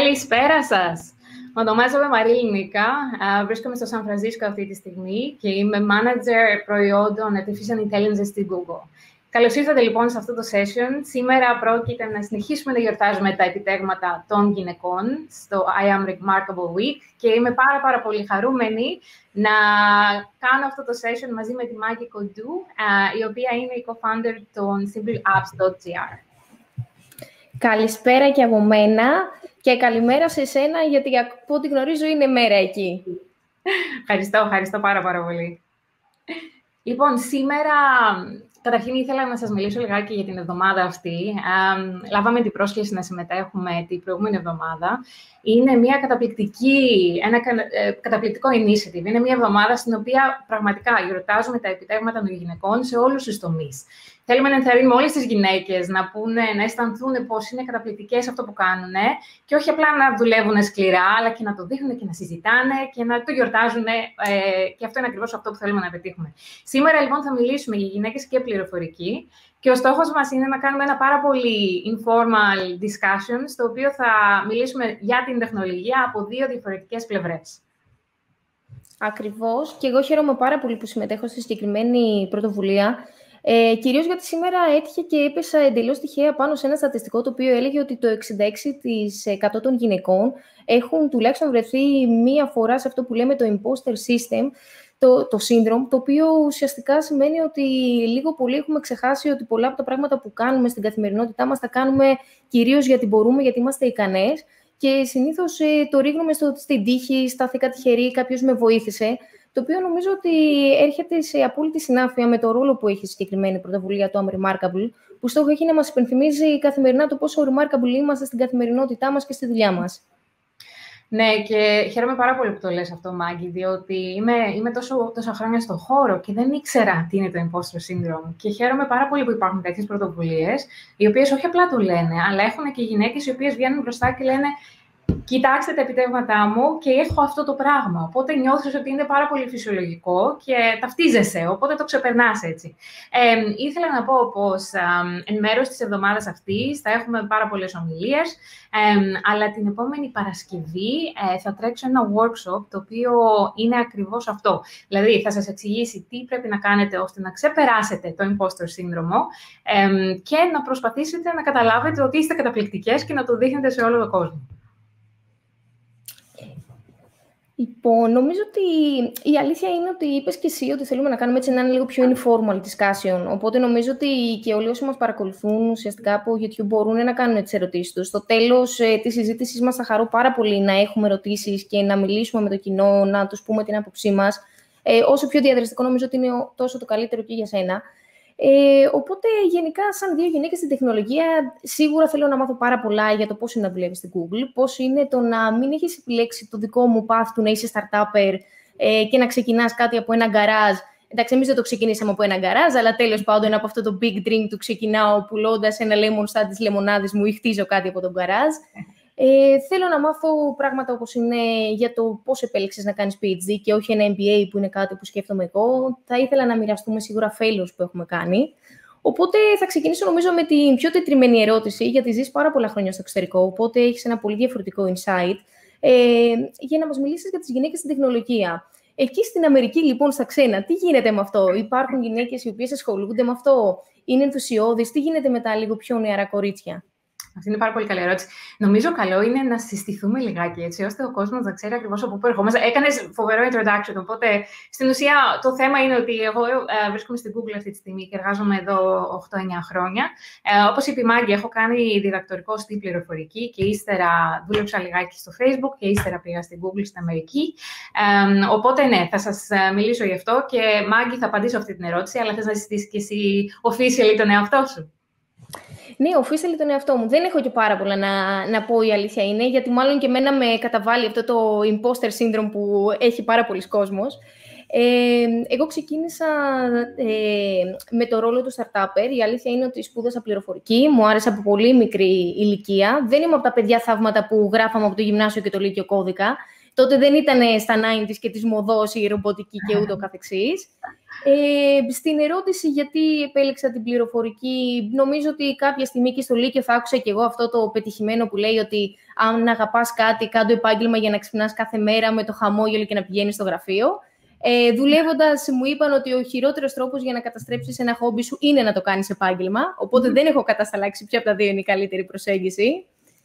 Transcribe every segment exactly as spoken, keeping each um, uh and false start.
Καλησπέρα σας. Ονομάζομαι Μαρίλη Νίκα, βρίσκομαι στο Σαν Φρανσίσκο αυτή τη στιγμή και είμαι Manager προϊόντων Artificial Intelligence στην Google. Καλώς ήρθατε λοιπόν σε αυτό το session. Σήμερα πρόκειται να συνεχίσουμε να γιορτάζουμε τα επιτεύγματα των γυναικών στο I Am Remarkable Week και είμαι πάρα πάρα πολύ χαρούμενη να κάνω αυτό το session μαζί με τη Maggie Koudou, η οποία είναι η co-founder των simpleapps dot gr. Καλησπέρα και από μένα και καλημέρα σε εσένα, γιατί από ό,τι γνωρίζω είναι μέρα εκεί. Ευχαριστώ, ευχαριστώ πάρα πάρα πολύ. Λοιπόν, σήμερα, καταρχήν ήθελα να σας μιλήσω λιγάκι για την εβδομάδα αυτή. Ε, λάβαμε την πρόσκληση να συμμετέχουμε την προηγούμενη εβδομάδα. Είναι μια καταπληκτική, ένα ε, καταπληκτικό initiative. Είναι μια εβδομάδα στην οποία πραγματικά γιορτάζουμε τα επιτεύγματα των γυναικών σε όλους τους τομείς. Θέλουμε να ενθαρρύνουμε όλες τις γυναίκες να, πούνε, να αισθανθούν πώς είναι καταπληκτικές αυτό που κάνουν και όχι απλά να δουλεύουν σκληρά, αλλά και να το δείχνουν και να συζητάνε και να το γιορτάζουν. Ε, και αυτό είναι ακριβώς αυτό που θέλουμε να πετύχουμε. Σήμερα, λοιπόν, θα μιλήσουμε για γυναίκες και πληροφορική. Και ο στόχος μας είναι να κάνουμε ένα πάρα πολύ informal discussion, στο οποίο θα μιλήσουμε για την τεχνολογία από δύο διαφορετικές πλευρές. Ακριβώς. Και εγώ χαίρομαι πάρα πολύ που συμμετέχω στη συγκεκριμένη πρωτοβουλία. Ε, κυρίως γιατί σήμερα έτυχε και έπεσα εντελώς τυχαία πάνω σε ένα στατιστικό το οποίο έλεγε ότι το εξήντα έξι τοις εκατό των γυναικών έχουν τουλάχιστον βρεθεί μία φορά σε αυτό που λέμε το imposter system, το, το syndrome, το οποίο ουσιαστικά σημαίνει ότι λίγο πολύ έχουμε ξεχάσει ότι πολλά από τα πράγματα που κάνουμε στην καθημερινότητά μας τα κάνουμε κυρίως γιατί μπορούμε, γιατί είμαστε ικανές και συνήθως ε, το ρίχνουμε στο, στην τύχη, στάθηκα τυχερή, κάποιος με βοήθησε. Το οποίο νομίζω ότι έρχεται σε απόλυτη συνάφεια με το ρόλο που έχει η συγκεκριμένη πρωτοβουλία του I'm Remarkable, που στόχο έχει να μας υπενθυμίζει καθημερινά το πόσο remarkable είμαστε στην καθημερινότητά μας και στη δουλειά μας. Ναι, και χαίρομαι πάρα πολύ που το λες αυτό, Μάγκη, διότι είμαι, είμαι τόσο, τόσα χρόνια στον χώρο και δεν ήξερα τι είναι το imposter syndrome. Και χαίρομαι πάρα πολύ που υπάρχουν τέτοιες πρωτοβουλίες, οι οποίες όχι απλά το λένε, αλλά έχουν και γυναίκες οι οποίες βγαίνουν μπροστά και λένε «Κοιτάξτε τα επιτεύγματά μου και έχω αυτό το πράγμα». Οπότε νιώθεις ότι είναι πάρα πολύ φυσιολογικό και ταυτίζεσαι, οπότε το ξεπερνάς έτσι. Ε, ήθελα να πω πως ε, εν μέρος της εβδομάδας αυτής θα έχουμε πάρα πολλές ομιλίες, ε, αλλά την επόμενη Παρασκευή ε, θα τρέξω ένα workshop το οποίο είναι ακριβώς αυτό. Δηλαδή θα σας εξηγήσει τι πρέπει να κάνετε ώστε να ξεπεράσετε το imposter syndrome ε, και να προσπαθήσετε να καταλάβετε ότι είστε καταπληκτικές και να το δείχνετε σε όλο τον κόσμο. Λοιπόν, νομίζω ότι η αλήθεια είναι ότι είπες και εσύ ότι θέλουμε να κάνουμε έτσι ένα λίγο πιο informal discussion. Οπότε νομίζω ότι και όλοι όσοι μας παρακολουθούν ουσιαστικά από YouTube μπορούν να κάνουν τις ερωτήσεις τους. Στο τέλος ε, της συζήτησης μας θα χαρώ πάρα πολύ να έχουμε ερωτήσεις και να μιλήσουμε με το κοινό, να τους πούμε την άποψή μας. Ε, όσο πιο διαδραστικό νομίζω ότι είναι τόσο το καλύτερο και για σένα. Ε, οπότε, γενικά, σαν δύο γυναίκες στην τεχνολογία, σίγουρα θέλω να μάθω πάρα πολλά για το πώς είναι να δουλεύεις στην Google, πώς είναι το να μην έχεις επιλέξει το δικό μου path του να είσαι startupper ε, και να ξεκινάς κάτι από ένα γκαράζ. Εντάξει, εμείς δεν το ξεκινήσαμε από ένα γκαράζ, αλλά τέλος πάντων από αυτό το big dream του ξεκινάω πουλώντας ένα lemon stand της λεμονάδης μου ή χτίζω κάτι από τον γκαράζ. Ε, θέλω να μάθω πράγματα όπως είναι για το πώς επέλεξες να κάνεις πι έιτς ντι και όχι ένα εμ μπι έι που είναι κάτι που σκέφτομαι εγώ. Θα ήθελα να μοιραστούμε σίγουρα failures που έχουμε κάνει. Οπότε θα ξεκινήσω νομίζω με την πιο τετριμένη ερώτηση, γιατί ζεις πάρα πολλά χρόνια στο εξωτερικό, οπότε έχεις ένα πολύ διαφορετικό insight, ε, για να μας μιλήσεις για τις γυναίκες στην τεχνολογία. Εκεί στην Αμερική, λοιπόν, στα ξένα, τι γίνεται με αυτό? Υπάρχουν γυναίκες οι οποίες ασχολούνται με αυτό, είναι ενθουσιώδεις, τι γίνεται με τα λίγο πιο νεαρά κορίτσια? Αυτή είναι πάρα πολύ καλή ερώτηση. Νομίζω καλό είναι να συστηθούμε λιγάκι, έτσι, ώστε ο κόσμος να ξέρει ακριβώς από πού ερχόμαστε. Έκανες φοβερό introduction, οπότε στην ουσία το θέμα είναι ότι εγώ ε, βρίσκομαι στην Google αυτή τη στιγμή και εργάζομαι εδώ οκτώ εννιά χρόνια. Ε, όπως είπε η Μάγκη, έχω κάνει διδακτορικό στη πληροφορική και ύστερα δούλεψα λιγάκι στο Facebook και ύστερα πήγα στην Google στην Αμερική. Ε, οπότε ναι, θα σας μιλήσω γι' αυτό και Μάγκη θα απαντήσω αυτή την ερώτηση, αλλά θες να συζητήσεις και εσύ officially τον εαυτό σου? Ναι, officially τον εαυτό μου. Δεν έχω και πάρα πολλά να, να πω, η αλήθεια είναι, γιατί μάλλον και εμένα με καταβάλει αυτό το imposter syndrome που έχει πάρα πολλοί κόσμος. Ε, εγώ ξεκίνησα ε, με το ρόλο του startupper. Η αλήθεια είναι ότι σπούδασα πληροφορική, μου άρεσε από πολύ μικρή ηλικία. Δεν είμαι από τα παιδιά θαύματα που γράφαμε από το γυμνάσιο και το λύκειο κώδικα. τότε δεν ήταν στα ενενήντα και της μοδός η ρομποτική και ούτω καθεξής. Ε, στην ερώτηση γιατί επέλεξα την πληροφορική, νομίζω ότι κάποια στιγμή και στο Λύκειο θα άκουσα και εγώ αυτό το πετυχημένο που λέει ότι αν αγαπάς κάτι, κάντο επάγγελμα για να ξυπνάς κάθε μέρα με το χαμόγελο και να πηγαίνεις στο γραφείο. Ε, δουλεύοντας, μου είπαν ότι ο χειρότερος τρόπος για να καταστρέψεις ένα χόμπι σου είναι να το κάνεις επάγγελμα. Οπότε mm. δεν έχω κατασταλάξει ποια από τα δύο είναι η καλύτερη προσέγγιση.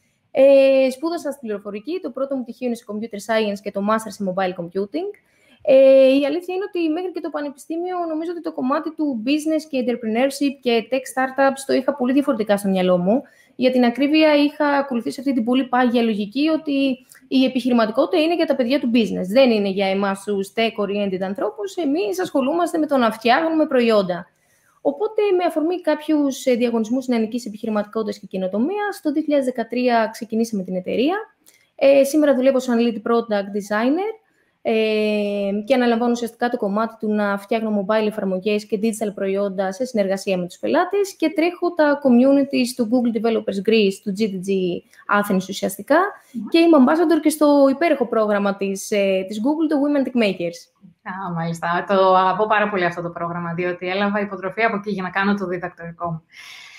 Ε, σπούδασα στην πληροφορική. Το πρώτο μου πτυχίο είναι σε Computer Science και το Master σε Mobile Computing. Ε, η αλήθεια είναι ότι μέχρι και το πανεπιστήμιο νομίζω ότι το κομμάτι του business και entrepreneurship και tech startups το είχα πολύ διαφορετικά στο μυαλό μου. Για την ακρίβεια, είχα ακολουθήσει αυτή την πολύ πάγια λογική ότι η επιχειρηματικότητα είναι για τα παιδιά του business. Δεν είναι για εμάς τους tech-oriented ανθρώπους. Εμείς ασχολούμαστε με το να φτιάχνουμε προϊόντα. Οπότε, με αφορμή κάποιους διαγωνισμούς νεανικής επιχειρηματικότητας και καινοτομίας, το δύο χιλιάδες δεκατρία ξεκινήσαμε την εταιρεία. Ε, σήμερα δουλεύω σαν lead product designer. Ε, και αναλαμβάνω ουσιαστικά το κομμάτι του να φτιάχνω mobile εφαρμογές και digital προϊόντα σε συνεργασία με τους πελάτες και τρέχω τα communities του Google Developers Greece, του τζι ντι τζι Athens ουσιαστικά mm-hmm. και είμαι ambassador και στο υπέροχο πρόγραμμα της, ε, της Google, το Women Tech Makers. Α, μάλιστα. Το αγαπώ πάρα πολύ αυτό το πρόγραμμα, διότι έλαβα υποτροφή από εκεί για να κάνω το διδακτορικό μου.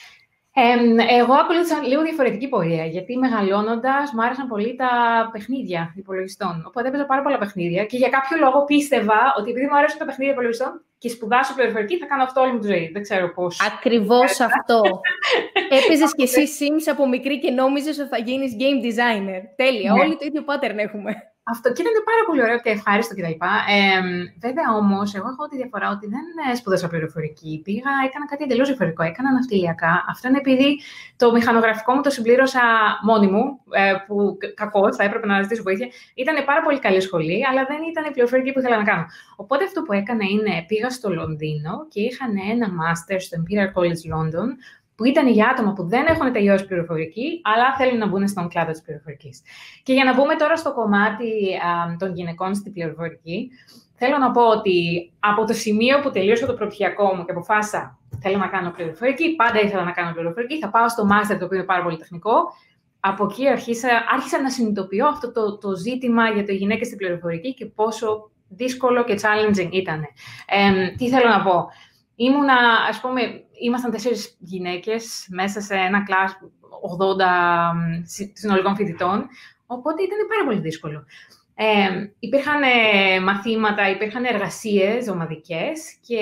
Ε, εγώ ακολούθησα λίγο διαφορετική πορεία, γιατί μεγαλώνοντας μου άρεσαν πολύ τα παιχνίδια υπολογιστών. Οπότε έπαιζα πάρα πολλά παιχνίδια και για κάποιο λόγο πίστευα ότι επειδή μου αρέσουν τα παιχνίδια υπολογιστών και σπουδάσω πληροφορική θα κάνω αυτό όλη μου τη ζωή. Δεν ξέρω πώς. Ακριβώς αυτό. Έπαιζες κι εσύ Sims από μικρή και νόμιζες ότι θα γίνεις game designer. Τέλεια. Ναι. Όλοι το ίδιο pattern έχουμε. Αυτό και ήταν πάρα πολύ ωραίο και ευχάριστο κτλ. Ε, βέβαια όμως, εγώ έχω τη διαφορά ότι δεν σπούδασα πληροφορική. Πήγα, έκανα κάτι εντελώς διαφορετικό. Έκανα ναυτιλιακά. Αυτό είναι επειδή το μηχανογραφικό μου το συμπλήρωσα μόνη μου, ε, που κακώς θα έπρεπε να ζητήσω βοήθεια. Ήταν πάρα πολύ καλή σχολή, αλλά δεν ήταν η πληροφορική που ήθελα να κάνω. Οπότε αυτό που έκανα είναι πήγα στο Λονδίνο και είχαν ένα master στο Imperial College London, που ήταν για άτομα που δεν έχουν τελειώσει πληροφορική, αλλά θέλουν να μπουν στον κλάδο της πληροφορικής. Και για να μπούμε τώρα στο κομμάτι α, των γυναικών στην πληροφορική, θέλω να πω ότι από το σημείο που τελείωσα το προπτυχιακό μου και αποφάσισα θέλω να κάνω πληροφορική, πάντα ήθελα να κάνω πληροφορική, θα πάω στο master, το οποίο είναι πάρα πολύ τεχνικό. Από εκεί άρχισα, άρχισα να συνειδητοποιώ αυτό το, το ζήτημα για το γυναίκες στην πληροφορική και πόσο δύσκολο και challenging ήταν. Ε, τι θέλω να πω. Ήμουνα, ας πούμε, ήμασταν τέσσερις γυναίκες μέσα σε ένα κλάσ ογδόντα συνολικών φοιτητών, οπότε ήταν πάρα πολύ δύσκολο. Ε, υπήρχαν ε, μαθήματα, υπήρχαν εργασίες ομαδικές και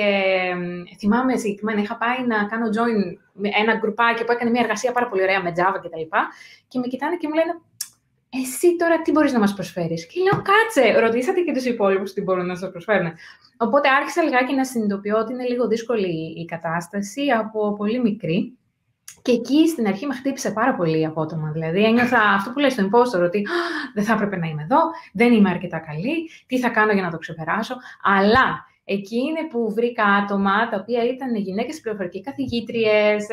ε, θυμάμαι συγκεκριμένα, είχα πάει να κάνω join ένα γκρουπάκι που έκανε μια εργασία πάρα πολύ ωραία με Java κτλ. Και, και με κοιτάνε και μου λένε εσύ τώρα τι μπορείς να μας προσφέρεις. Και λέω, κάτσε, ρωτήσατε και τους υπόλοιπους τι μπορούν να σας προσφέρουν. Οπότε άρχισα λιγάκι να συνειδητοποιώ ότι είναι λίγο δύσκολη η κατάσταση από πολύ μικρή. Και εκεί στην αρχή με χτύπησε πάρα πολύ απότομα. Δηλαδή ένιωθα αυτό που λέει στο impostor, ότι δεν θα έπρεπε να είμαι εδώ, δεν είμαι αρκετά καλή, τι θα κάνω για να το ξεπεράσω. Αλλά εκεί είναι που βρήκα άτομα τα οποία ήταν γυναίκες πληροφορική, καθηγήτριες,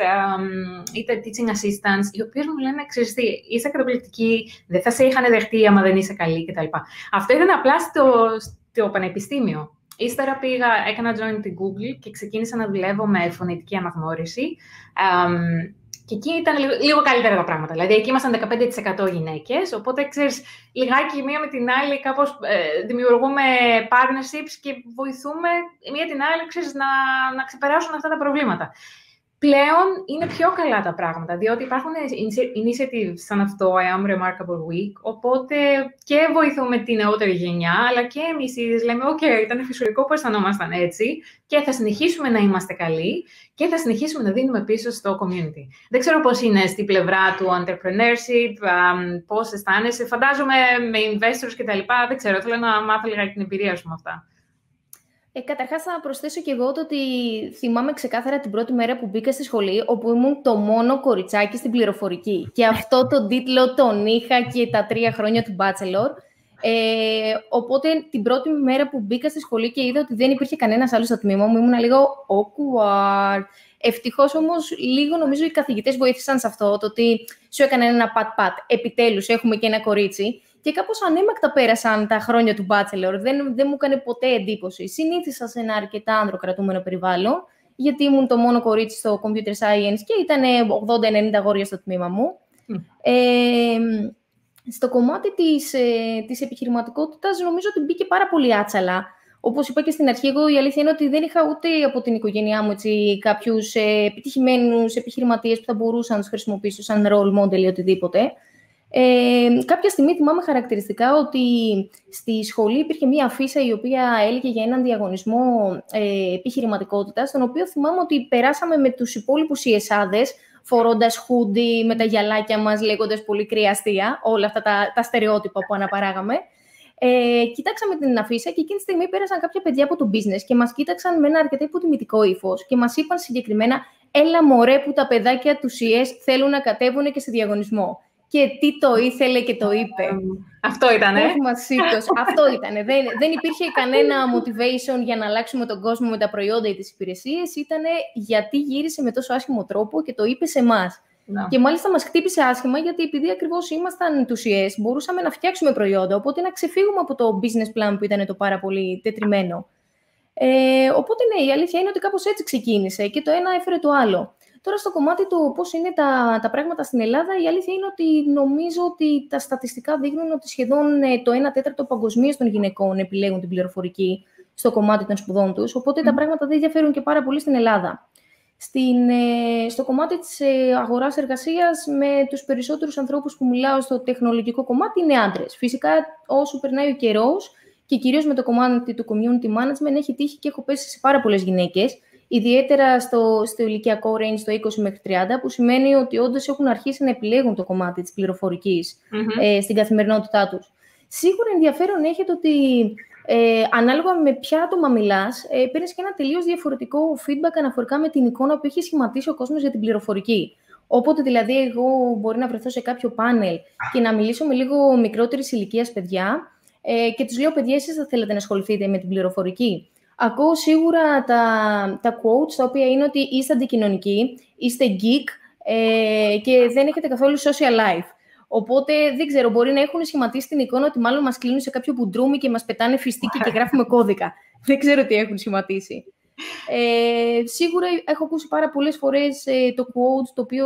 είτε teaching assistants, οι οποίες μου λένε, ξέρεις τι, είσαι καταπληκτική, δεν θα σε είχαν δεχτεί άμα δεν είσαι καλή κτλ. Αυτό ήταν απλά στο, στο πανεπιστήμιο. Ύστερα πήγα, έκανα join την Google και ξεκίνησα να δουλεύω με φωνητική αναγνώριση. Um, και εκεί ήταν λίγο, λίγο καλύτερα τα πράγματα. Δηλαδή, εκεί ήμασταν δεκαπέντε τοις εκατό γυναίκες, οπότε, ξέρεις, λιγάκι η μία με την άλλη κάπως ε, δημιουργούμε partnerships και βοηθούμε η μία την άλλη, ξέρεις, να, να ξεπεράσουν αυτά τα προβλήματα. Πλέον είναι πιο καλά τα πράγματα, διότι υπάρχουν initiatives σαν αυτό, I am Remarkable Week, οπότε και βοηθούμε την νεότερη γενιά, αλλά και εμείς λέμε, ok, ήταν φυσιολογικό που αισθανόμασταν έτσι και θα συνεχίσουμε να είμαστε καλοί και θα συνεχίσουμε να δίνουμε πίσω στο community. Δεν ξέρω πώς είναι στη πλευρά του entrepreneurship, πώς αισθάνεσαι, φαντάζομαι με investors κτλ. Δεν ξέρω, θέλω να μάθω λίγα την εμπειρία σου με αυτά. Ε, καταρχάς θα προσθέσω και εγώ το ότι θυμάμαι ξεκάθαρα την πρώτη μέρα που μπήκα στη σχολή, όπου ήμουν το μόνο κοριτσάκι στην πληροφορική. Και αυτό τον τίτλο τον είχα και τα τρία χρόνια του Bachelor. Ε, οπότε την πρώτη μέρα που μπήκα στη σχολή και είδα ότι δεν υπήρχε κανένας άλλος στο τμήμα μου, ήμουν λίγο awkward. Ευτυχώς όμως λίγο νομίζω οι καθηγητές βοήθησαν σε αυτό, το ότι σου έκαναν ένα πατ-πατ. Επιτέλους έχουμε και ένα κορίτσι. Και κάπως ανέμακτα πέρασαν τα χρόνια του Bachelor. Δεν, δεν μου έκανε ποτέ εντύπωση. Συνήθισα σε ένα αρκετά ανδροκρατούμενο περιβάλλον, γιατί ήμουν το μόνο κορίτσι στο Computer Science και ήταν ογδόντα ενενήντα αγόρια στο τμήμα μου. Mm. Ε, Στο κομμάτι της, ε, της επιχειρηματικότητας νομίζω ότι μπήκε πάρα πολύ άτσαλα. Όπως είπα και στην αρχή, εγώ η αλήθεια είναι ότι δεν είχα ούτε από την οικογένειά μου έτσι, κάποιους ε, επιτυχημένους επιχειρηματίες που θα μπορούσαν να τους χρησιμοποιήσω σαν role model ή οτιδήποτε. Ε, κάποια στιγμή θυμάμαι χαρακτηριστικά ότι στη σχολή υπήρχε μία αφίσα η οποία έλεγε για έναν διαγωνισμό ε, επιχειρηματικότητας, στον οποίο θυμάμαι ότι περάσαμε με τους υπόλοιπους σι ες έι-δες, φορώντας χούντι, με τα γυαλάκια μας, λέγοντας πολύ κρύα αστεία, όλα αυτά τα, τα στερεότυπα που αναπαράγαμε. Ε, κοιτάξαμε την αφίσα και εκείνη τη στιγμή πέρασαν κάποια παιδιά από το business και μας κοίταξαν με ένα αρκετά υποτιμητικό ύφος και μας είπαν συγκεκριμένα «Έλα μωρέ που τα παιδάκια του σι ες θέλουν να κατέβουν και σε διαγωνισμό». Και τι το ήθελε και το είπε. Αυτό ήτανε. Αυτό ήτανε. Δεν, δεν υπήρχε κανένα motivation για να αλλάξουμε τον κόσμο με τα προϊόντα ή τις υπηρεσίες. Ήτανε γιατί γύρισε με τόσο άσχημο τρόπο και το είπε σε εμάς. No. Και μάλιστα μας χτύπησε άσχημα, γιατί επειδή ακριβώς ήμασταν ενθουσιές, μπορούσαμε να φτιάξουμε προϊόντα, οπότε να ξεφύγουμε από το business plan που ήταν το πάρα πολύ τετριμένο. Ε, οπότε ναι, η αλήθεια είναι ότι κάπως έτσι ξεκίνησε και το ένα έφερε το άλλο. Τώρα στο κομμάτι του πώς είναι τα, τα πράγματα στην Ελλάδα, η αλήθεια είναι ότι νομίζω ότι τα στατιστικά δείχνουν ότι σχεδόν το ένα τέταρτο παγκοσμίως των γυναικών επιλέγουν την πληροφορική στο κομμάτι των σπουδών τους, οπότε mm. τα πράγματα δεν διαφέρουν και πάρα πολύ στην Ελλάδα. Στην, στο κομμάτι της αγοράς εργασίας, με τους περισσότερους ανθρώπους που μιλάω στο τεχνολογικό κομμάτι είναι άντρες. Φυσικά, όσο περνάει ο καιρός και κυρίως με το κομμάτι του community management, έχει τύχει και έχω πέσει σε πάρα πολλές γυναίκες, ιδιαίτερα στο, στο ηλικιακό range, στο είκοσι μέχρι τριάντα, που σημαίνει ότι όντως έχουν αρχίσει να επιλέγουν το κομμάτι της πληροφορικής mm-hmm. ε, στην καθημερινότητά τους. Σίγουρα ενδιαφέρον έχετε ότι Ε, ανάλογα με ποια άτομα μιλάς, ε, παίρνεις και ένα τελείως διαφορετικό feedback αναφορικά με την εικόνα που έχει σχηματίσει ο κόσμος για την πληροφορική. Όποτε δηλαδή εγώ μπορεί να βρεθώ σε κάποιο πάνελ και να μιλήσω με λίγο μικρότερης ηλικίας παιδιά ε, και τους λέω, παιδιά, εσείς θα θέλετε να ασχοληθείτε με την πληροφορική. Ακούω σίγουρα τα, τα quotes, τα οποία είναι ότι είστε αντικοινωνικοί, είστε geek ε, και δεν έχετε καθόλου social life. Οπότε, δεν ξέρω, μπορεί να έχουν σχηματίσει την εικόνα ότι μάλλον μας κλείνουν σε κάποιο μπουντρούμι και μας πετάνε φιστίκι και γράφουμε κώδικα. Δεν ξέρω τι έχουν σχηματίσει. Ε, σίγουρα έχω ακούσει πάρα πολλές φορές ε, το quote το οποίο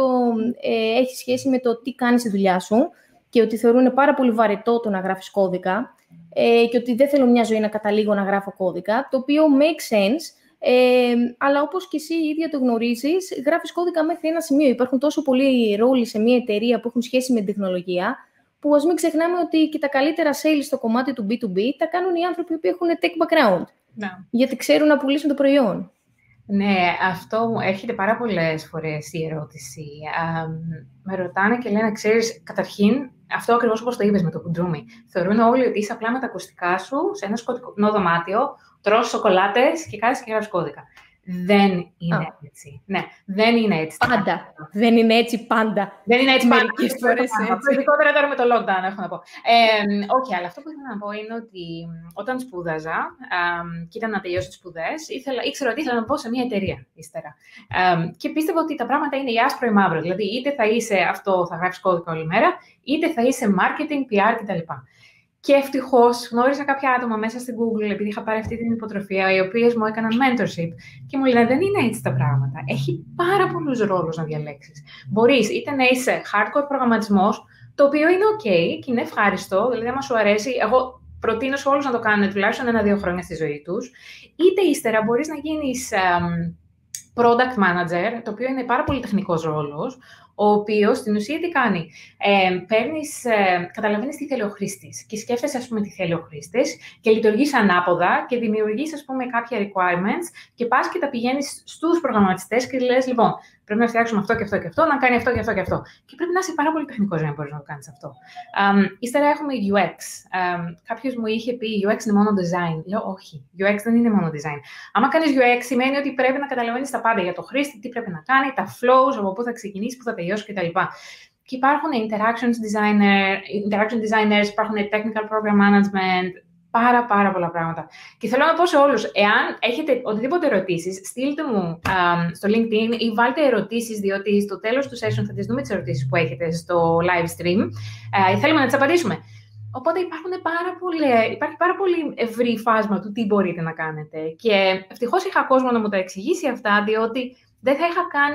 ε, έχει σχέση με το τι κάνεις στη δουλειά σου και ότι θεωρούν πάρα πολύ βαρετό το να γράφεις κώδικα ε, και ότι δεν θέλω μια ζωή να καταλήγω να γράφω κώδικα, το οποίο make sense. Ε, αλλά όπως και εσύ η ίδια το γνωρίζεις, γράφεις κώδικα μέχρι ένα σημείο. Υπάρχουν τόσο πολλοί ρόλοι σε μια εταιρεία που έχουν σχέση με την τεχνολογία, που ας μην ξεχνάμε ότι και τα καλύτερα sales στο κομμάτι του μπι του μπι τα κάνουν οι άνθρωποι που έχουν tech background. Ναι. Γιατί ξέρουν να πουλήσουν το προϊόν. Ναι, αυτό μου έρχεται πάρα πολλές φορές η ερώτηση. Α, με ρωτάνε και λένε, ξέρεις, καταρχήν, αυτό ακριβώς όπως το είπες με το κουντρούμι. Θεωρούν όλοι ότι είσαι απλά με τα ακουστικά σου σε ένα σκοτεινό δωμάτιο, τρως σοκολάτες και κάθεσαι και γράφεις κώδικα. Δεν είναι oh. έτσι. Ναι, δεν είναι έτσι. Πάντα. Δεν είναι έτσι πάντα. Δεν είναι έτσι πάντα. Μερικές φορές έτσι. Ειδικότερα τώρα με το lockdown, έχω να πω. Ε, okay, αλλά αυτό που ήθελα να πω είναι ότι όταν σπούδαζα ε, και ήταν να τελειώσω τις σπουδές, ήξερα ότι ήθελα να μπω σε μια εταιρεία ύστερα. Ε, και πίστευα ότι τα πράγματα είναι ή άσπρο ή μαύρο. Δηλαδή, είτε θα είσαι αυτό, θα γράφεις κώδικα όλη μέρα, είτε θα είσαι marketing, πι αρ κτλ. Και ευτυχώς γνώρισα κάποια άτομα μέσα στην Google, επειδή είχα πάρει αυτή την υποτροφία, οι οποίες μου έκαναν mentorship και μου λένε δεν είναι έτσι τα πράγματα. Έχει πάρα πολλούς ρόλους να διαλέξεις. Μπορείς είτε να είσαι hardcore προγραμματισμός, το οποίο είναι OK και είναι ευχάριστο, δηλαδή άμα σου αρέσει, εγώ προτείνω σε όλους να το κάνουν τουλάχιστον ένα-δύο χρόνια στη ζωή τους, είτε ύστερα μπορείς να γίνεις um, product manager, το οποίο είναι πάρα πολύ τεχνικός ρόλος, ο οποίος στην ουσία τι κάνει. Ε, παίρνεις, ε, καταλαβαίνεις τι θέλει ο χρήστης και σκέφτεσαι, ας πούμε, τι θέλει ο χρήστης και λειτουργείς ανάποδα και δημιουργείς, ας πούμε, κάποια requirements και πας και τα πηγαίνεις στους προγραμματιστές και λες, λοιπόν, πρέπει να φτιάξουμε αυτό και αυτό και αυτό, να κάνει αυτό και αυτό και αυτό. Και πρέπει να είσαι πάρα πολύ τεχνικός για να μπορείς να το κάνεις αυτό. Um, ύστερα έχουμε γιου εξ. Um, κάποιος μου είχε πει γιου εξ είναι μόνο design. Λέω, όχι, γιου εξ δεν είναι μόνο design. Άμα κάνεις γιου εξ σημαίνει ότι πρέπει να καταλαβαίνεις τα πάντα για το χρήστη, τι πρέπει να κάνει, τα flows, από πού θα ξεκινήσει, πού θα τελειώσει κτλ. Και υπάρχουν interactions designer, interaction designers, υπάρχουν technical program management, πάρα πάρα πολλά πράγματα. Και θέλω να πω σε όλους, εάν έχετε οτιδήποτε ερωτήσεις, στείλτε μου um, στο LinkedIn ή βάλτε ερωτήσεις, διότι στο τέλος του session θα τις δούμε τις ερωτήσεις που έχετε στο live stream. Uh, θέλουμε να τις απαντήσουμε. Οπότε υπάρχουν πάρα πολύ, υπάρχει πάρα πολύ ευρύ φάσμα του τι μπορείτε να κάνετε. Και ευτυχώς είχα κόσμο να μου τα εξηγήσει αυτά, διότι δεν θα είχα καν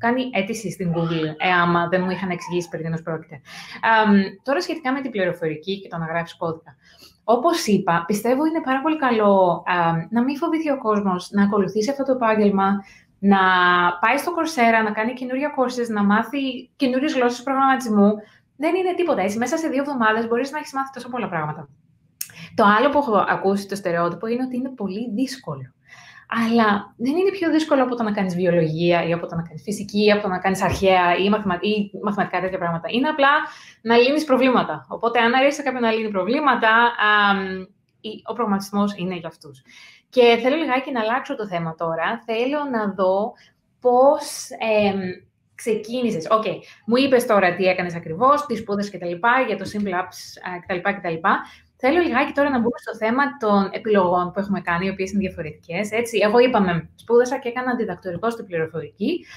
κάνει αίτηση στην Google, ε, άμα δεν μου είχαν εξηγήσει περί τίνος πρόκειται. Um, τώρα, σχετικά με την πληροφορική και το να γράφεις κώδικα. Όπως είπα, πιστεύω είναι πάρα πολύ καλό uh, να μην φοβηθεί ο κόσμος να ακολουθήσει αυτό το επάγγελμα, να πάει στο Coursera, να κάνει καινούργια courses, να μάθει καινούριες γλώσσες προγραμματισμού. Δεν είναι τίποτα έτσι. Μέσα σε δύο εβδομάδες μπορείς να έχεις μάθει τόσο πολλά πράγματα. Το άλλο που έχω ακούσει το στερεότυπο είναι ότι είναι πολύ δύσκολο. Αλλά δεν είναι πιο δύσκολο από το να κάνεις βιολογία ή από το να κάνεις φυσική ή από το να κάνεις αρχαία ή, μαθημα... ή μαθηματικά τέτοια πράγματα. Είναι απλά να λύνεις προβλήματα. Οπότε, αν αρέσει σε κάποιον να λύνει προβλήματα, α, ο προγραμματισμός είναι για αυτούς. Και θέλω λιγάκι να αλλάξω το θέμα τώρα. Θέλω να δω πώς ε, ξεκίνησες. Οκ, okay. Μου είπες τώρα τι έκανες ακριβώς, τι σπούδες κτλ. Για το Simple Apps κτλ. Θέλω λιγάκι τώρα να μπούμε στο θέμα των επιλογών που έχουμε κάνει, οι οποίες είναι διαφορετικές. Έτσι, εγώ είπαμε, σπούδασα και έκανα διδακτορικό στην πληροφορική.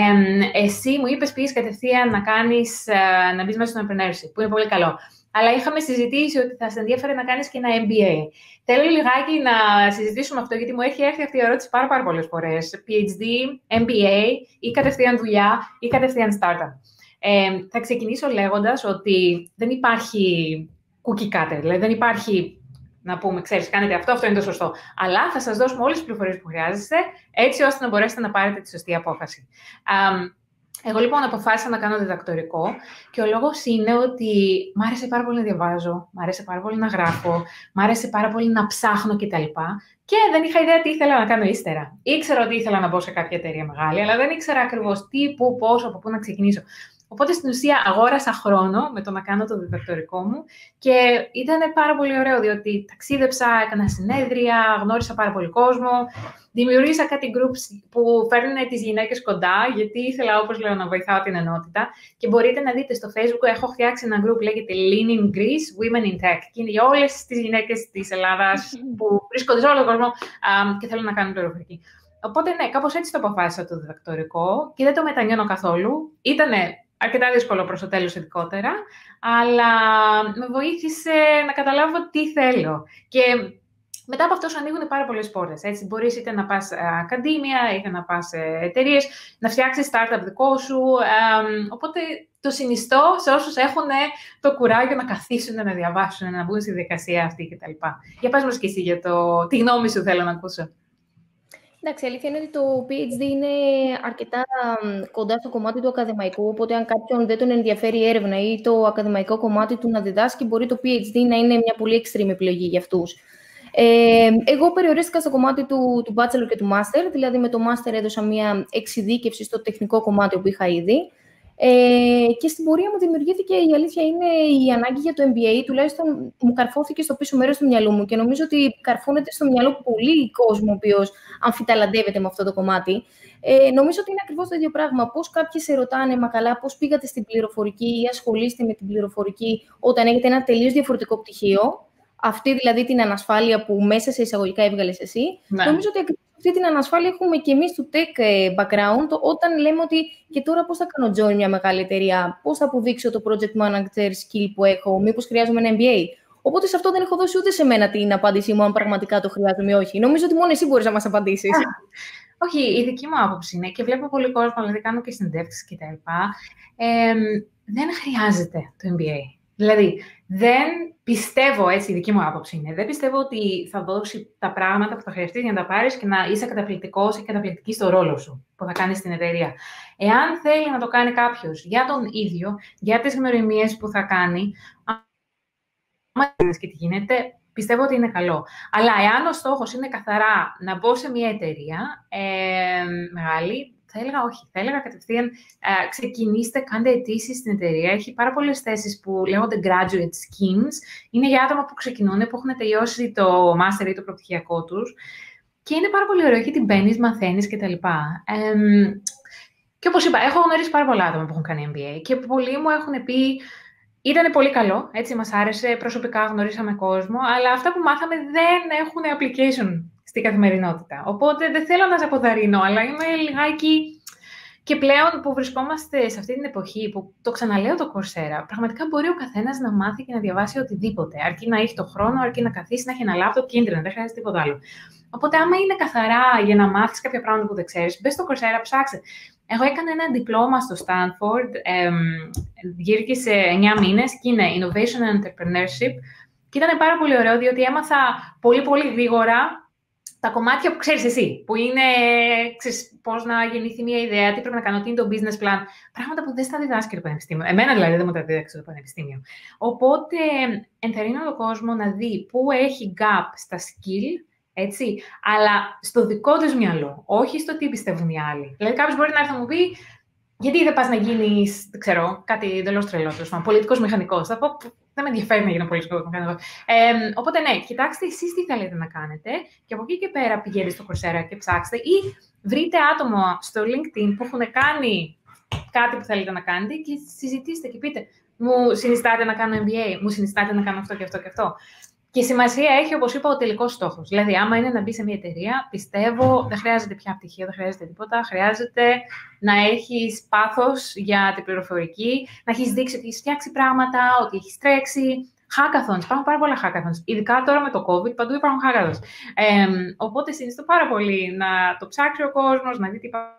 Ε, εσύ μου είπες πήγες κατευθείαν να, κάνεις, να μπεις μέσα στο entrepreneurship, που είναι πολύ καλό. Αλλά είχαμε συζητήσει ότι θα σε ενδιαφέρει να κάνεις και ένα εμ μπι έι. Θέλω λιγάκι να συζητήσουμε αυτό, γιατί μου έχει έρθει αυτή η ερώτηση πάρα, πάρα πολλές φορές. πι έιτς ντι, εμ μπι έι ή κατευθείαν δουλειά ή κατευθείαν startup. Ε, θα ξεκινήσω λέγοντας ότι δεν υπάρχει cookie cutter, δηλαδή δεν υπάρχει να πούμε, ξέρεις, κάνετε αυτό, αυτό είναι το σωστό. Αλλά θα σας δώσουμε όλες τις πληροφορίες που χρειάζεστε, έτσι ώστε να μπορέσετε να πάρετε τη σωστή απόφαση. Um, εγώ λοιπόν αποφάσισα να κάνω διδακτορικό και ο λόγος είναι ότι μ' άρεσε πάρα πολύ να διαβάζω, μ' άρεσε πάρα πολύ να γράφω, μ' άρεσε πάρα πολύ να ψάχνω κτλ. Και δεν είχα ιδέα τι ήθελα να κάνω ύστερα. Ήξερα ότι ήθελα να μπω σε κάποια εταιρεία μεγάλη, αλλά δεν ήξερα ακριβώς τι, πού, πώς, από πού να ξεκινήσω. Οπότε στην ουσία αγόρασα χρόνο με το να κάνω το διδακτορικό μου και ήταν πάρα πολύ ωραίο, διότι ταξίδεψα, έκανα συνέδρια, γνώρισα πάρα πολύ κόσμο, δημιούργησα κάτι groups που φέρνουν τις γυναίκες κοντά, γιατί ήθελα, όπως λέω, να βοηθάω την ενότητα. Και μπορείτε να δείτε στο Facebook, έχω φτιάξει ένα group, λέγεται Lean in Greece, Women in Tech. Και είναι για όλες τις γυναίκες της Ελλάδας που βρίσκονται σε όλο τον κόσμο α, και θέλουν να κάνουν πληροφορική. Οπότε, ναι, κάπως έτσι το αποφάσισα το διδακτορικό και δεν το μετανιώνω καθόλου. Ήτανε αρκετά δύσκολο προς το τέλος ειδικότερα, αλλά με βοήθησε να καταλάβω τι θέλω. Και μετά από αυτό σου ανοίγουν πάρα πολλές πόρτες. Έτσι. Μπορείς είτε να πας ακαδήμια, είτε να πας εταιρείες, να φτιάξεις startup δικό σου. Ε, οπότε το συνιστώ σε όσους έχουν το κουράγιο να καθίσουν, να διαβάσουν, να μπουν στη διαδικασία αυτή κτλ. Για πες μας και εσύ για το τι γνώμη σου θέλω να ακούσω. Εντάξει, η αλήθεια είναι ότι το πι έιτς ντι είναι αρκετά κοντά στο κομμάτι του ακαδημαϊκού, οπότε αν κάποιον δεν τον ενδιαφέρει η έρευνα ή το ακαδημαϊκό κομμάτι του να διδάσκει, μπορεί το πι έιτς ντι να είναι μια πολύ extreme επιλογή για αυτούς. Ε, εγώ περιορίστηκα στο κομμάτι του, του bachelor και του master, δηλαδή με το master έδωσα μια εξειδίκευση στο τεχνικό κομμάτι που είχα ήδη. Ε, και στην πορεία μου δημιουργήθηκε, η αλήθεια είναι, η ανάγκη για το εμ μπι έι, τουλάχιστον μου καρφώθηκε στο πίσω μέρος του μυαλού μου και νομίζω ότι καρφώνεται στο μυαλό πολύ κόσμο ο οποίος αμφιταλαντεύεται με αυτό το κομμάτι. Ε, νομίζω ότι είναι ακριβώς το ίδιο πράγμα. Πώς κάποιοι σε ρωτάνε, μα καλά, πώς πήγατε στην πληροφορική ή ασχολείστε με την πληροφορική όταν έχετε ένα τελείως διαφορετικό πτυχίο, αυτή δηλαδή την ανασφάλεια που μέσα σε εισαγωγικά έβγαλες εσύ. Ναι. Νομίζω ότι αυτή την ανασφάλεια έχουμε και εμείς του tech background, όταν λέμε ότι και τώρα πώς θα κάνω join μια μεγάλη εταιρεία, πώς θα αποδείξω το project manager skill που έχω, μήπως χρειάζομαι ένα εμ μπι έι. Οπότε σε αυτό δεν έχω δώσει ούτε σε μένα την απάντησή μου, αν πραγματικά το χρειάζομαι ή όχι. Νομίζω ότι μόνο εσύ μπορείς να μας απαντήσεις. Όχι, η δική μου άποψη είναι, και βλέπω πολύ κόσμο, δηλαδή κάνω και συνεντεύξεις κτλ. Ε, δεν χρειάζεται το εμ μπι έι. Δηλαδή, δεν πιστεύω, έτσι η δική μου άποψη είναι, δεν πιστεύω ότι θα δώσει τα πράγματα που θα χρειαστείς για να τα πάρεις και να είσαι καταπληκτικός ή καταπληκτική στο ρόλο σου που θα κάνεις στην εταιρεία. Εάν θέλει να το κάνει κάποιος για τον ίδιο, για τις γνωριμίες που θα κάνει, άμα και τι γίνεται, πιστεύω ότι είναι καλό. Αλλά εάν ο στόχος είναι καθαρά να μπω σε μια εταιρεία ε, μεγάλη, θα έλεγα όχι. Θα έλεγα κατευθείαν ε, ξεκινήστε, κάντε αιτήσεις στην εταιρεία. Έχει πάρα πολλές θέσεις που λέγονται graduate schemes. Είναι για άτομα που ξεκινούν, που έχουν τελειώσει το master ή το προπτυχιακό τους. Και είναι πάρα πολύ ωραίο γιατί μπαίνεις, μαθαίνεις κτλ. Ε, και όπως είπα, έχω γνωρίσει πάρα πολλά άτομα που έχουν κάνει εμ μπι έι και πολλοί μου έχουν πει ήταν πολύ καλό, έτσι μας άρεσε, προσωπικά γνωρίσαμε κόσμο, αλλά αυτά που μάθαμε δεν έχουν application στην καθημερινότητα. Οπότε δεν θέλω να σε αποδαρρύνω, αλλά είμαι λιγάκι, Και πλέον που βρισκόμαστε σε αυτή την εποχή, που το ξαναλέω το Coursera, πραγματικά μπορεί ο καθένας να μάθει και να διαβάσει οτιδήποτε. Αρκεί να έχει το χρόνο, αρκεί να καθίσει, να έχει ένα λάπτοπ και ίντερνετ, δεν χρειάζεται τίποτα άλλο. Οπότε, άμα είναι καθαρά για να μάθεις κάποια πράγματα που δεν ξέρεις, μπες στο Coursera, ψάξε. Εγώ έκανα ένα διπλώμα στο Stanford, εμ, γύρικησε εννιά μήνες και είναι Innovation and Entrepreneurship. Και ήταν πάρα πολύ ωραίο, διότι έμαθα πολύ πολύ γρήγορα τα κομμάτια που ξέρεις εσύ, που είναι ξέρεις, πώς να γεννηθεί μια ιδέα, τι πρέπει να κάνω, τι είναι το business plan, πράγματα που δεν στα διδάσκει το πανεπιστήμιο. Εμένα δηλαδή δεν μου τα δίδαξε το πανεπιστήμιο. Οπότε ενθαρρύνω τον κόσμο να δει πού έχει gap στα skill, έτσι, αλλά στο δικό τους μυαλό, όχι στο τι πιστεύουν οι άλλοι. Δηλαδή κάποιος μπορεί να έρθει να μου πει, γιατί δεν πας να γίνεις, δεν ξέρω, κάτι εντελώς τρελό, πολιτικός μηχανικός. Θα πω, δεν με ενδιαφέρει να γίνω πολιτικός μηχανικός. Ε, οπότε, ναι, κοιτάξτε εσείς τι θέλετε να κάνετε και από εκεί και πέρα πηγαίνετε στο Coursera και ψάξτε ή βρείτε άτομα στο LinkedIn που έχουν κάνει κάτι που θέλετε να κάνετε και συζητήστε και πείτε μου συνιστάτε να κάνω εμ μπι έι, μου συνιστάτε να κάνω αυτό και αυτό και αυτό. Και σημασία έχει, όπως είπα, ο τελικός στόχος. Δηλαδή, άμα είναι να μπει σε μια εταιρεία, πιστεύω δεν χρειάζεται πια πτυχίο, δεν χρειάζεται τίποτα. Χρειάζεται να έχεις πάθος για την πληροφορική, να έχεις δείξει ότι έχεις φτιάξει πράγματα, ότι έχεις τρέξει. Hackathons, υπάρχουν πάρα πολλά hackathons. Ειδικά τώρα με το COVID, παντού υπάρχουν hackathons. Ε, οπότε, συνιστώ πάρα πολύ να το ψάξει ο κόσμος, να δει τι υπάρχει.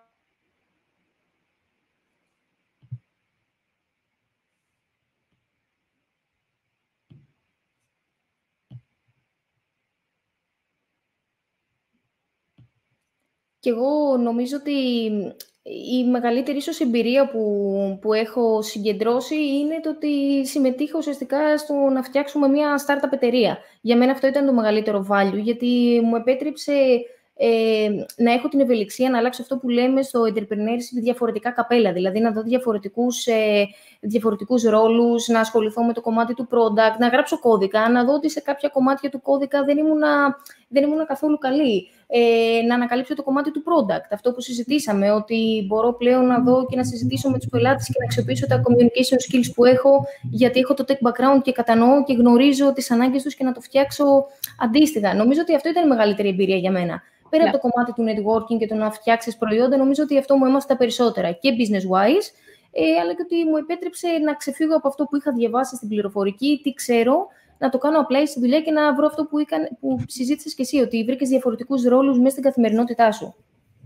Και εγώ νομίζω ότι η μεγαλύτερη ίσως εμπειρία που, που έχω συγκεντρώσει είναι το ότι συμμετείχα ουσιαστικά στο να φτιάξουμε μια startup εταιρεία. Για μένα αυτό ήταν το μεγαλύτερο value, γιατί μου επέτρεψε ε, να έχω την ευελιξία να αλλάξω αυτό που λέμε στο entrepreneurship διαφορετικά καπέλα, δηλαδή να δω διαφορετικούς, ε, διαφορετικούς ρόλους, να ασχοληθώ με το κομμάτι του product, να γράψω κώδικα, να δω ότι σε κάποια κομμάτια του κώδικα δεν ήμουνα, δεν ήμουνα καθόλου καλή. Ε, να ανακαλύψω το κομμάτι του product, αυτό που συζητήσαμε, ότι μπορώ πλέον να δω και να συζητήσω με τους πελάτες και να αξιοποιήσω τα communication skills που έχω, γιατί έχω το tech background και κατανοώ και γνωρίζω τις ανάγκες τους και να το φτιάξω αντίστοιχα. Νομίζω ότι αυτό ήταν η μεγαλύτερη εμπειρία για μένα. Πέρα yeah. από το κομμάτι του networking και το να φτιάξεις προϊόντα, νομίζω ότι αυτό μου έμαθε τα περισσότερα και business-wise, ε, αλλά και ότι μου επέτρεψε να ξεφύγω από αυτό που είχα διαβάσει στην πληροφορική, τι ξέρω, να το κάνω απλά στη δουλειά και να βρω αυτό που, είχαν, που συζήτησες και εσύ, ότι βρήκες διαφορετικούς ρόλους μέσα στην καθημερινότητά σου.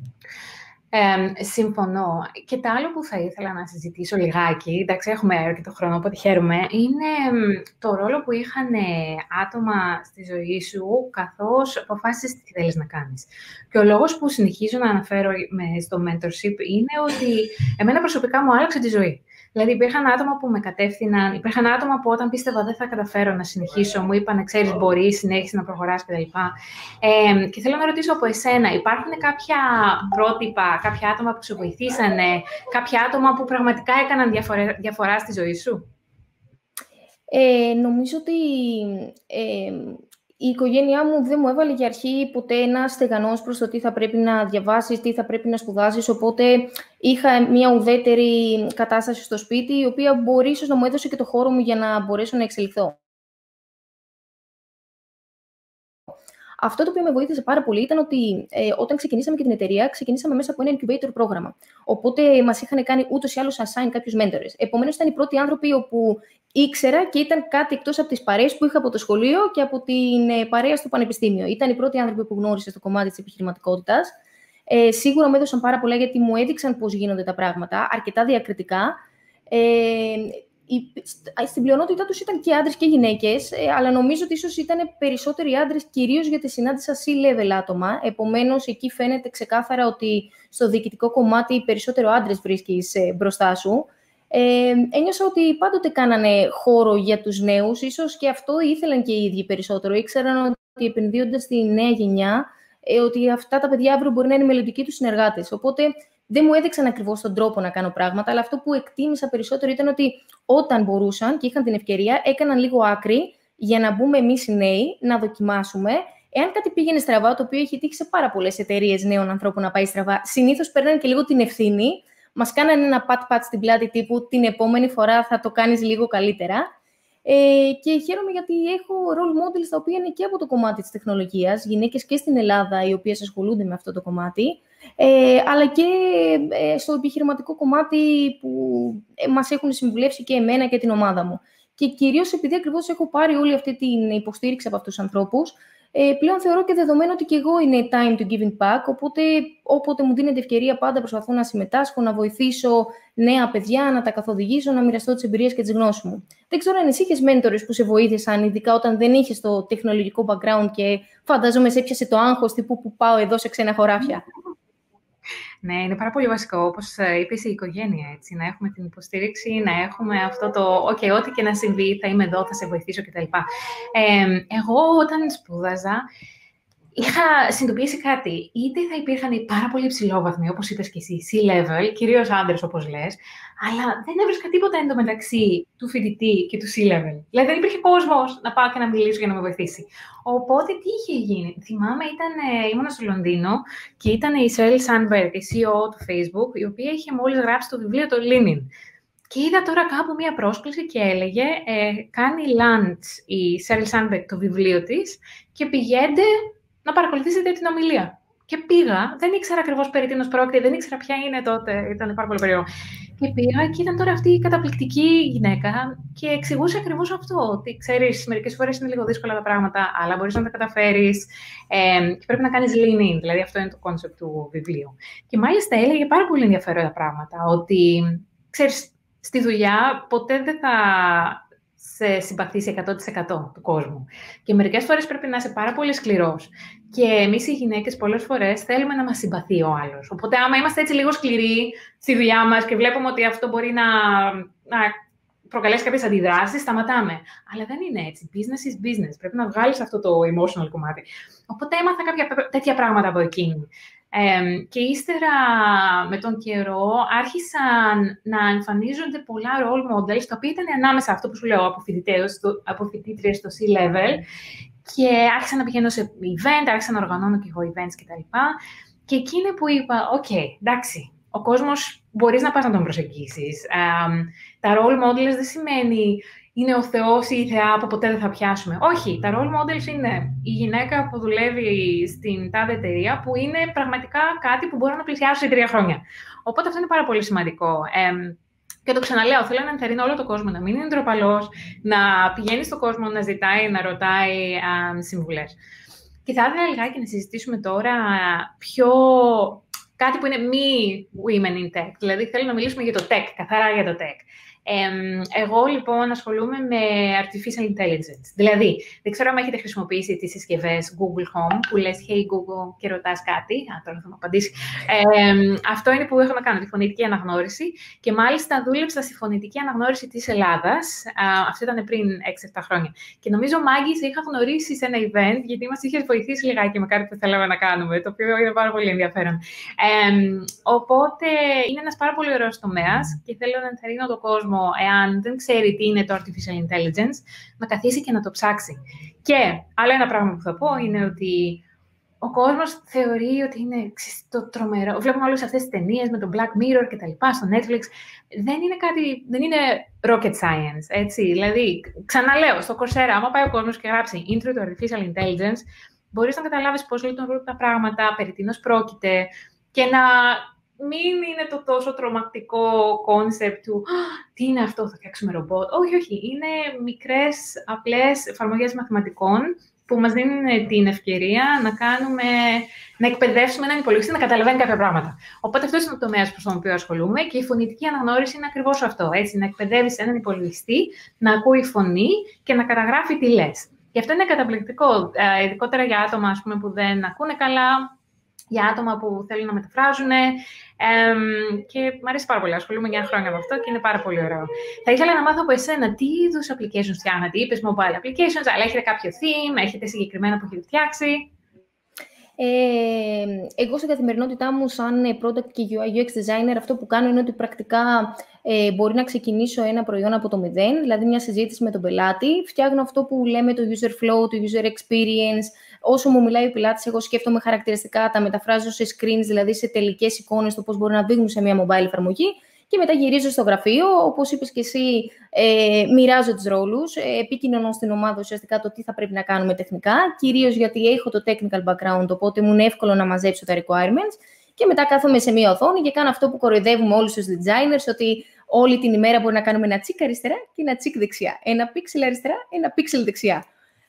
Ε, συμφωνώ. Και το άλλο που θα ήθελα να συζητήσω λιγάκι, εντάξει, έχουμε αρκετό χρόνο, οπότε χαίρομαι, είναι το ρόλο που είχαν άτομα στη ζωή σου, καθώς αποφάσισες τι θέλεις να κάνεις. Και ο λόγος που συνεχίζω να αναφέρω στο mentorship είναι ότι εμένα προσωπικά μου άλλαξε τη ζωή. Δηλαδή, υπήρχαν άτομα που με κατεύθυναν, υπήρχαν άτομα που όταν πίστευα δεν θα καταφέρω να συνεχίσω, μου είπαν, ξέρεις, μπορείς, συνέχισε να προχωράς κτλ. Ε, και θέλω να ρωτήσω από εσένα, υπάρχουν κάποια πρότυπα, κάποια άτομα που σε βοηθήσανε, κάποια άτομα που πραγματικά έκαναν διαφορά, διαφορά στη ζωή σου? Ε, νομίζω ότι ε, η οικογένειά μου δεν μου έβαλε για αρχή ποτέ ένα στεγανός προς το τι θα πρέπει να διαβάσεις, τι θα πρέπει να σπουδάσεις, οπότε είχα μια ουδέτερη κατάσταση στο σπίτι, η οποία μπορεί ίσως να μου έδωσε και το χώρο μου για να μπορέσω να εξελιχθώ. Αυτό το οποίο με βοήθησε πάρα πολύ ήταν ότι ε, όταν ξεκινήσαμε και την εταιρεία, ξεκινήσαμε μέσα από ένα incubator πρόγραμμα. Οπότε μας είχαν κάνει ούτως ή άλλως assign κάποιους mentors. Επομένως, ήταν οι πρώτοι άνθρωποι όπου ήξερα και ήταν κάτι εκτός από τις παρέες που είχα από το σχολείο και από την ε, παρέα στο πανεπιστήμιο. Ήταν οι πρώτοι άνθρωποι που γνώρισα στο κομμάτι της επιχειρηματικότητας. Ε, σίγουρα μου έδωσαν πάρα πολλά γιατί μου έδειξαν πώς γίνονται τα πράγματα, αρκετά διακριτικά. Ε, Στην πλειονότητά τους ήταν και άντρες και γυναίκες, αλλά νομίζω ότι ίσως ήταν περισσότεροι άντρες, κυρίως γιατί συνάντησα C-level άτομα. Επομένως, εκεί φαίνεται ξεκάθαρα ότι στο διοικητικό κομμάτι περισσότερο άντρες βρίσκεις μπροστά σου. Ε, ένιωσα ότι πάντοτε κάνανε χώρο για τους νέους, ίσως και αυτό ήθελαν και οι ίδιοι περισσότερο. Ήξεραν ότι επενδύοντας στη νέα γενιά, ε, ότι αυτά τα παιδιά αύριο μπορεί να είναι μελλοντικοί τους συνεργάτες. Οπότε, δεν μου έδειξαν ακριβώς τον τρόπο να κάνω πράγματα, αλλά αυτό που εκτίμησα περισσότερο ήταν ότι όταν μπορούσαν και είχαν την ευκαιρία, έκαναν λίγο άκρη για να μπούμε εμείς οι νέοι, να δοκιμάσουμε. Εάν κάτι πήγαινε στραβά, το οποίο έχει τύχει σε πάρα πολλές εταιρείες νέων ανθρώπων να πάει στραβά, συνήθως παίρνανε και λίγο την ευθύνη, μας κάνανε ένα πατ-πατ στην πλάτη τύπου την επόμενη φορά θα το κάνεις λίγο καλύτερα. Ε, και χαίρομαι γιατί έχω role models τα οποία είναι και από το κομμάτι της τεχνολογίας, γυναίκες και στην Ελλάδα οι οποίες ασχολούνται με αυτό το κομμάτι, ε, αλλά και ε, στο επιχειρηματικό κομμάτι που ε, μας έχουν συμβουλεύσει και εμένα και την ομάδα μου. Και κυρίως επειδή ακριβώς έχω πάρει όλη αυτή την υποστήριξη από αυτούς τους ανθρώπους, ε, πλέον θεωρώ και δεδομένο ότι και εγώ είναι time to giving back, οπότε όποτε μου δίνεται ευκαιρία πάντα προσπαθώ να συμμετάσχω, να βοηθήσω νέα παιδιά, να τα καθοδηγήσω, να μοιραστώ τις εμπειρίες και τις γνώσεις μου. Δεν ξέρω αν εσύ είχες μέντορες που σε βοήθησαν, ειδικά όταν δεν είχες το τεχνολογικό background και φαντάζομαι σε έπιασε το άγχος τύπου που πάω εδώ σε ξένα χωράφια. Ναι, είναι πάρα πολύ βασικό, όπως είπες, η οικογένεια, έτσι, να έχουμε την υποστήριξη, να έχουμε αυτό το «OK, ό,τι και να συμβεί, θα είμαι εδώ, θα σε βοηθήσω» κτλ. Ε, εγώ, όταν σπούδαζα, είχα συνειδητοποιήσει κάτι. Είτε θα υπήρχαν πάρα πολύ υψηλόβαθμοι, όπως είπες και εσύ, C-level, κυρίως άντρες, όπως λες, αλλά δεν έβρισκα τίποτα εντωμεταξύ του φοιτητή και του C-level. Δηλαδή, δεν υπήρχε κόσμος να πάω και να μιλήσω για να με βοηθήσει. Οπότε, τι είχε γίνει. Θυμάμαι, ήταν, ήμουν στο Λονδίνο και ήταν η Sheryl Sandberg, η σι ι ο του Facebook, η οποία είχε μόλις γράψει το βιβλίο το Leaning. Και είδα τώρα κάπου μία πρόσκληση και έλεγε ε, κάνει launch η Sheryl Sandberg το βιβλίο της και πηγαίνετε να παρακολουθήσετε την ομιλία. Και πήγα, δεν ήξερα ακριβώς περί τίνος πρόκειται, δεν ήξερα ποια είναι τότε, ήταν πάρα πολύ περίεργο. Και πήγα και ήταν τώρα αυτή η καταπληκτική γυναίκα και εξηγούσε ακριβώς αυτό, ότι ξέρεις, μερικές φορές είναι λίγο δύσκολα τα πράγματα, αλλά μπορείς να τα καταφέρεις ε, και πρέπει να κάνεις lean in, δηλαδή αυτό είναι το concept του βιβλίου. Και μάλιστα έλεγε πάρα πολύ ενδιαφέροντα πράγματα, ότι ξέρεις, στη δουλειά ποτέ δεν θα σε συμπαθήσει εκατό τοις εκατό του κόσμου. Και μερικές φορές πρέπει να είσαι πάρα πολύ σκληρός. Και εμείς οι γυναίκες πολλές φορές θέλουμε να μας συμπαθεί ο άλλος. Οπότε άμα είμαστε έτσι λίγο σκληροί στη δουλειά μας και βλέπουμε ότι αυτό μπορεί να, να προκαλέσει κάποιες αντιδράσεις, σταματάμε. Αλλά δεν είναι έτσι. Business is business. Πρέπει να βγάλεις αυτό το emotional κομμάτι. Οπότε έμαθα κάποια τέτοια πράγματα από εκείνη. Ε, και ύστερα με τον καιρό άρχισαν να εμφανίζονται πολλά role models, τα οποία ήταν ανάμεσα αυτό που σου λέω από φοιτήτριες στο C-level, και άρχισα να πηγαίνω σε event, άρχισα να οργανώνω και εγώ events κτλ. Και εκείνη που είπα, OK, εντάξει, ο κόσμος μπορείς να πας να τον προσεγγίσεις. Ε, τα role models δεν σημαίνει είναι ο Θεός ή η Θεά που ποτέ δεν θα πιάσουμε. Όχι, τα role models είναι η γυναίκα που δουλεύει στην τάδε εταιρεία, που είναι πραγματικά κάτι που μπορώ να πλησιάσω σε τρία χρόνια. Οπότε αυτό είναι πάρα πολύ σημαντικό. Ε, και το ξαναλέω, θέλω να ενθαρρύνω όλο τον κόσμο να μην είναι ντροπαλός, να πηγαίνει στον κόσμο να ζητάει, να ρωτάει α, συμβουλές. Και θα ήθελα λιγάκι να συζητήσουμε τώρα πιο κάτι που είναι μη women in tech. Δηλαδή θέλω να μιλήσουμε για το tech, καθαρά για το tech. Ε, εγώ λοιπόν ασχολούμαι με artificial intelligence. Δηλαδή, δεν ξέρω αν έχετε χρησιμοποιήσει τις συσκευές Google Home που λες Hey Google και ρωτάς κάτι. Α, τώρα θα μου απαντήσει. Ε, αυτό είναι που έχω να κάνω, τη φωνητική αναγνώριση. Και μάλιστα δούλεψα στη φωνητική αναγνώριση της Ελλάδας. Α, αυτό ήταν πριν έξι επτά χρόνια. Και νομίζω, Μάγκη, σε είχα γνωρίσει σε ένα event, γιατί μας είχες βοηθήσει λιγάκι με κάτι που θέλαμε να κάνουμε, το οποίο είναι πάρα πολύ ενδιαφέρον. Ε, οπότε είναι ένας πάρα πολύ ωραίος τομέας και θέλω να ενθαρρύνω τον κόσμο, εάν δεν ξέρει τι είναι το artificial intelligence, να καθίσει και να το ψάξει. Και άλλο ένα πράγμα που θα πω είναι ότι ο κόσμος θεωρεί ότι είναι το τρομερό. Βλέπουμε όλες αυτές τις ταινίες με το Black Mirror και τα λοιπά στο Netflix. Δεν είναι κάτι, δεν είναι rocket science, έτσι. Δηλαδή, ξαναλέω, στο Coursera, άμα πάει ο κόσμος και γράψει Intro to Artificial Intelligence, μπορείς να καταλάβεις πώς λειτουργούν τα πράγματα, περί τίνος πρόκειται και να μην είναι το τόσο τρομακτικό κόνσεπτ του τι είναι αυτό, θα φτιάξουμε ρομπότ. Όχι, όχι. Είναι μικρές, απλές εφαρμογές μαθηματικών που μας δίνουν την ευκαιρία να κάνουμε, να εκπαιδεύσουμε έναν υπολογιστή να καταλαβαίνει κάποια πράγματα. Οπότε αυτό είναι ο τομέας προς τον οποίο ασχολούμαι και η φωνητική αναγνώριση είναι ακριβώς αυτό. Έτσι, να εκπαιδεύεις έναν υπολογιστή να ακούει φωνή και να καταγράφει τι λες. Και αυτό είναι καταπληκτικό, ειδικότερα για άτομα, ας πούμε, που δεν ακούνε καλά, για άτομα που θέλουν να μεταφράζουν. Ε, και μου αρέσει πάρα πολύ. Ασχολούμαι εννιά χρόνια με αυτό και είναι πάρα πολύ ωραίο. Θα ήθελα να μάθω από εσένα τι είδους applications φτιάχνατε. Είπες mobile applications, αλλά έχετε κάποιο theme, έχετε συγκεκριμένα που έχετε φτιάξει. Ε, εγώ στην καθημερινότητά μου σαν product και γιου άι γιου εξ designer, αυτό που κάνω είναι ότι πρακτικά ε, μπορεί να ξεκινήσω ένα προϊόν από το μηδέν, δηλαδή μια συζήτηση με τον πελάτη, φτιάχνω αυτό που λέμε το user flow, το user experience. Όσο μου μιλάει ο πελάτης, εγώ σκέφτομαι χαρακτηριστικά, τα μεταφράζω σε screens, δηλαδή σε τελικές εικόνες, το πώς μπορεί να δείχνουν σε μια mobile εφαρμογή και μετά γυρίζω στο γραφείο, όπως είπες και εσύ, ε, μοιράζω τους ρόλους, ε, επικοινωνώ στην ομάδα ουσιαστικά το τι θα πρέπει να κάνουμε τεχνικά, κυρίως γιατί έχω το technical background, οπότε μου είναι εύκολο να μαζέψω τα requirements και μετά κάθομαι σε μία οθόνη και κάνω αυτό που κοροϊδεύουμε όλους τους designers, ότι όλη την ημέρα μπορεί να κάνουμε ένα τσικ αριστερά και ένα τσικ δεξιά. Ένα pixel αριστερά, ένα pixel δεξιά.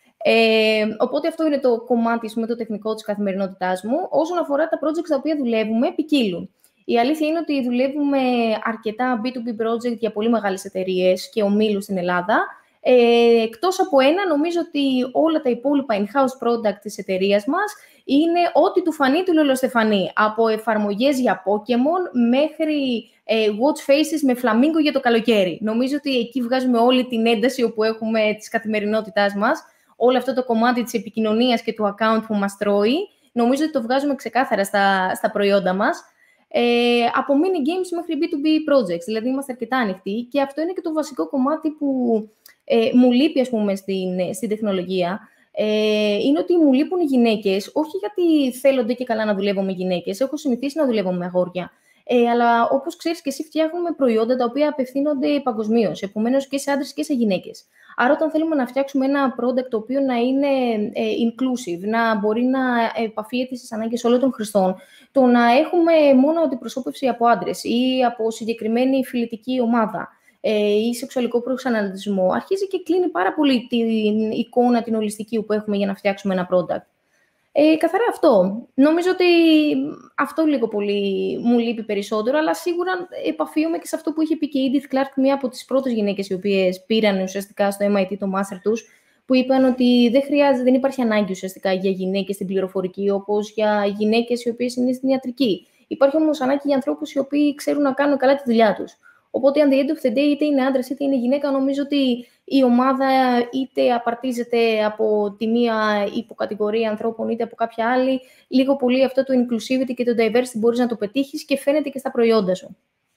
Ε, οπότε αυτό είναι το κομμάτι με το τεχνικό της καθημερινότητάς μου. Όσον αφορά τα projects τα οποία δουλεύουμε, ποικίλουν. Η αλήθεια είναι ότι δουλεύουμε αρκετά μπι του μπι project για πολύ μεγάλες εταιρείες και ομίλους στην Ελλάδα. Ε, εκτός από ένα, νομίζω ότι όλα τα υπόλοιπα in-house product της εταιρείας μας είναι ό,τι του φανεί του λολοστεφανεί. Από εφαρμογές για Pokemon μέχρι ε, watch faces με φλαμίγκο για το καλοκαίρι. Νομίζω ότι εκεί βγάζουμε όλη την ένταση όπου έχουμε της καθημερινότητάς μας. Όλο αυτό το κομμάτι της επικοινωνίας και του account που μας τρώει, νομίζω ότι το βγάζουμε ξεκάθαρα στα, στα προϊόντα μας. Ε, από mini games μέχρι μπι του μπι projects, δηλαδή είμαστε αρκετά ανοιχτοί και αυτό είναι και το βασικό κομμάτι που ε, μου λείπει, ας πούμε, στην, στην τεχνολογία. Ε, είναι ότι μου λείπουν οι γυναίκες, όχι γιατί θέλονται και καλά να δουλεύω με γυναίκες, έχω συνηθίσει να δουλεύω με αγόρια. Ε, αλλά όπως ξέρεις και εσύ, φτιάχνουμε προϊόντα τα οποία απευθύνονται παγκοσμίως, επομένως και σε άντρες και σε γυναίκες. Άρα, όταν θέλουμε να φτιάξουμε ένα product το οποίο να είναι ε, inclusive, να μπορεί να επαφίεται στις ανάγκες όλων των χρηστών, το να έχουμε μόνο αντιπροσώπευση από άντρες ή από συγκεκριμένη φιλετική ομάδα ε, ή σεξουαλικό προσανατολισμό, αρχίζει και κλείνει πάρα πολύ την εικόνα, την ολιστική που έχουμε για να φτιάξουμε ένα product. Ε, καθαρά αυτό. Νομίζω ότι αυτό λίγο πολύ μου λείπει περισσότερο, αλλά σίγουρα επαφίομαι και σε αυτό που είχε πει και η Edith Clark, μία από τις πρώτες γυναίκες οι οποίες πήραν ουσιαστικά στο εμ άι τι το master τους, που είπαν ότι δεν χρειάζεται, δεν υπάρχει ανάγκη ουσιαστικά για γυναίκες στην πληροφορική, όπως για γυναίκες οι οποίες είναι στην ιατρική. Υπάρχει όμως ανάγκη για ανθρώπους οι οποίοι ξέρουν να κάνουν καλά τη δουλειά τους. Οπότε, αν the end of the day, είτε είναι άντρας είτε είναι γυναίκα, νομίζω ότι η ομάδα είτε απαρτίζεται από τη μία υποκατηγορία ανθρώπων, είτε από κάποια άλλη. Λίγο πολύ αυτό το inclusivity και το diversity μπορείς να το πετύχεις και φαίνεται και στα προϊόντα σου.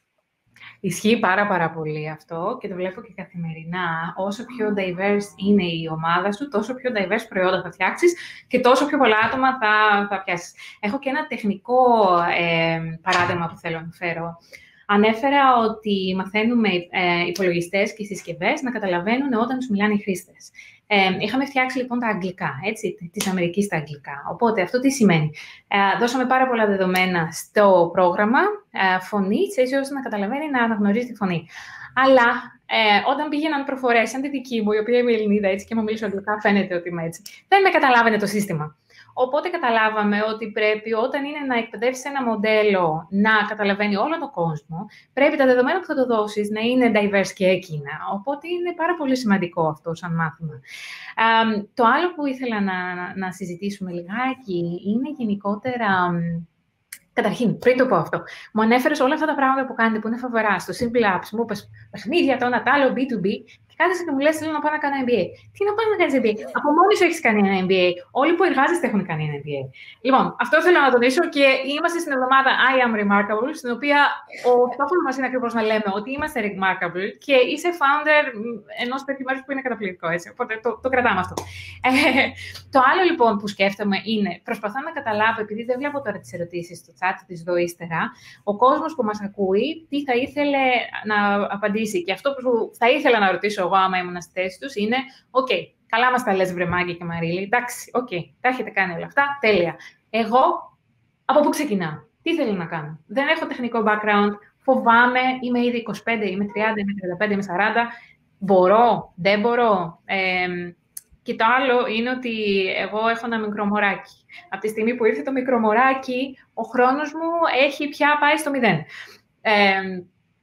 Ισχύει πάρα πάρα πολύ αυτό και το βλέπω και καθημερινά. Όσο πιο diverse είναι η ομάδα σου, τόσο πιο diverse προϊόντα θα φτιάξεις και τόσο πιο πολλά άτομα θα, θα πιάσεις. Έχω και ένα τεχνικό ε, παράδειγμα που θέλω να φέρω. Ανέφερα ότι μαθαίνουμε ε, υπολογιστές και συσκευές να καταλαβαίνουν όταν τους μιλάνε οι χρήστες. Ε, είχαμε φτιάξει λοιπόν τα αγγλικά, έτσι, της Αμερικής τα αγγλικά. Οπότε αυτό τι σημαίνει. Ε, δώσαμε πάρα πολλά δεδομένα στο πρόγραμμα ε, φωνής, έτσι ώστε να καταλαβαίνει, να αναγνωρίζει τη φωνή. Αλλά ε, όταν πήγαιναν προφορές, σαν τη δική μου, η οποία είμαι Ελληνίδα, έτσι, και μου μίλησε αγγλικά, φαίνεται ότι είμαι έτσι, δεν με καταλάβαινε το σύστημα. Οπότε καταλάβαμε ότι πρέπει όταν είναι να εκπαιδεύσεις ένα μοντέλο να καταλαβαίνει όλο τον κόσμο, πρέπει τα δεδομένα που θα το δώσεις να είναι diverse και εκείνα. Οπότε είναι πάρα πολύ σημαντικό αυτό σαν μάθημα. Um, το άλλο που ήθελα να, να συζητήσουμε λιγάκι είναι γενικότερα... Καταρχήν, πριν το πω αυτό, μου ανέφερες όλα αυτά τα πράγματα που κάνετε που είναι φοβερά στο Simple Apps. Μου είπες παιχνίδια, το ένα, το άλλο, μπι του μπι, και κάθεσαι και μου λες: θέλω να πάω να κάνω εμ μπι έι. Τι να πάω να κάνεις εμ μπι έι? Από μόνοι σου έχεις κάνει ένα εμ μπι έι. Όλοι που εργάζεστε έχουν κάνει ένα εμ μπι έι. Λοιπόν, αυτό θέλω να τονίσω και είμαστε στην εβδομάδα I am Remarkable, στην οποία ο στόχος μας είναι ακριβώς να λέμε ότι είμαστε remarkable και είσαι founder ενός τέτοιου μέρους που είναι καταπληκτικό. Έτσι. Οπότε το, το κρατάμε αυτό. Ε, το άλλο λοιπόν που σκέφτομαι είναι, προσπαθώ να καταλάβω, επειδή δεν βλέπω τώρα τις ερωτήσεις στο chat της δω ύστερα, ο κόσμος που μας ακούει, τι θα ήθελε να απαντήσει. Και αυτό που θα ήθελα να ρωτήσω εγώ, άμα ήμουν στη θέση τους, είναι: οκ, okay, καλά μας τα λες, βρε Μάγκη και Μαρίλη. Εντάξει, οκ, okay, τα έχετε κάνει όλα αυτά. Τέλεια. Εγώ, από πού ξεκινάω? Τι θέλω να κάνω? Δεν έχω τεχνικό background. Φοβάμαι, είμαι ήδη είκοσι πέντε, είμαι τριάντα, είμαι τριάντα πέντε, είμαι σαράντα. Μπορώ, δεν μπορώ. Ε, και το άλλο είναι ότι εγώ έχω ένα μικρό μωράκι. Από τη στιγμή που ήρθε το μικρό μωράκι, ο χρόνος μου έχει πια πάει στο μηδέν. Ε,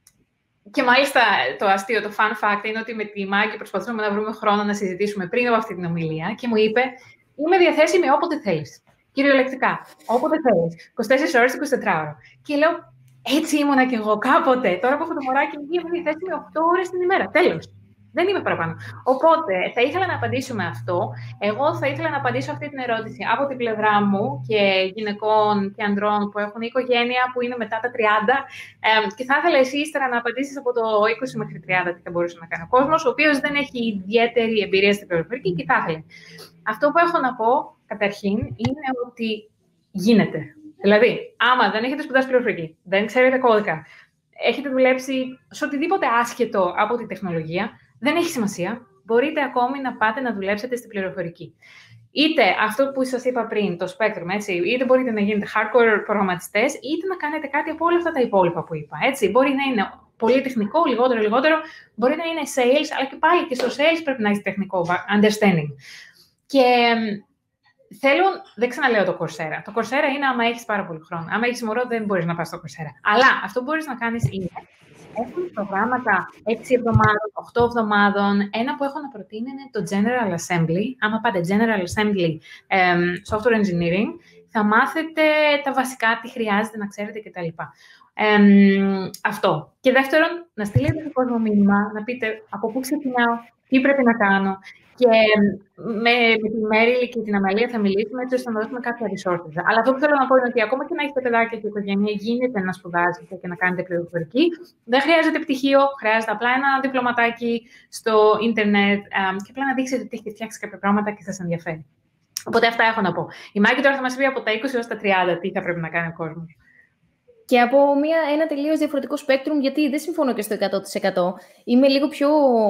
και μάλιστα το αστείο, το fun fact, είναι ότι με τη Μάγκη προσπαθούμε να βρούμε χρόνο να συζητήσουμε πριν από αυτή την ομιλία και μου είπε: είμαι διαθέσιμη όποτε θέλεις. Κυριολεκτικά, όποτε θέλεις. είκοσι τέσσερις ώρες, είκοσι τέσσερις ώρες. Και λέω: έτσι ήμουνα κι εγώ κάποτε. Τώρα που έχω το μωράκι, είμαι διαθέσιμη οκτώ ώρες την ημέρα. Τέλος. Δεν είμαι παραπάνω. Οπότε, θα ήθελα να απαντήσουμε αυτό. Εγώ θα ήθελα να απαντήσω αυτή την ερώτηση από την πλευρά μου και γυναικών και ανδρών που έχουν οικογένεια, που είναι μετά τα τριάντα. Ε, και θα ήθελα εσύ ύστερα να απαντήσεις από το είκοσι μέχρι τριάντα τι θα μπορούσε να κάνει ο κόσμος, ο οποίος δεν έχει ιδιαίτερη εμπειρία στην πληροφορική και θα ήθελε. Αυτό που έχω να πω, καταρχήν, είναι ότι γίνεται. Δηλαδή, άμα δεν έχετε σπουδάσει πληροφορική, δεν ξέρετε κώδικα, έχετε δουλέψει σε οτιδήποτε άσχετο από τη τεχνολογία, δεν έχει σημασία. Μπορείτε ακόμη να πάτε να δουλέψετε στην πληροφορική. Είτε αυτό που σας είπα πριν, το Spectrum, έτσι, είτε μπορείτε να γίνετε hardcore προγραμματιστές, είτε να κάνετε κάτι από όλα αυτά τα υπόλοιπα που είπα. Έτσι. Μπορεί να είναι πολύ τεχνικό, λιγότερο, λιγότερο. Μπορεί να είναι sales, αλλά και πάλι και στο sales πρέπει να έχει τεχνικό understanding. Και θέλω, δεν ξαναλέω το Coursera. Το Coursera είναι άμα έχεις πάρα πολύ χρόνο. Άμα έχεις μωρό, δεν μπορείς να πας στο Coursera. Αλλά αυτό που μπορείς να κάνεις είναι, έχουν προγράμματα έξι εβδομάδων, οκτώ εβδομάδων. Ένα που έχω να προτείνω είναι το General Assembly. Άμα πάτε General Assembly um, Software Engineering, θα μάθετε τα βασικά, τι χρειάζεται να ξέρετε κτλ. Um, αυτό. Και δεύτερον, να στείλετε το κόσμο μήνυμα, να πείτε από πού ξεκινάω, τι πρέπει να κάνω. Και με, με τη Μέριλ και την Αμαλία θα μιλήσουμε έτσι ώστε να δώσουμε κάποια resources. Αλλά αυτό που θέλω να πω είναι ότι ακόμα και να έχετε παιδάκια και οικογένεια, γίνεται να σπουδάζετε και να κάνετε πληροφορική. Δεν χρειάζεται πτυχίο, χρειάζεται απλά ένα διπλωματάκι στο ίντερνετ και απλά να δείξετε ότι έχετε φτιάξει κάποια πράγματα και σας ενδιαφέρει. Οπότε αυτά έχω να πω. Η Μάκη τώρα θα μας πει από τα είκοσι έως τα τριάντα τι θα πρέπει να κάνει ο κόσμος. Και από μια, ένα τελείως διαφορετικό spectrum, γιατί δεν συμφωνώ και στο εκατό τοις εκατό. Είμαι λίγο πιο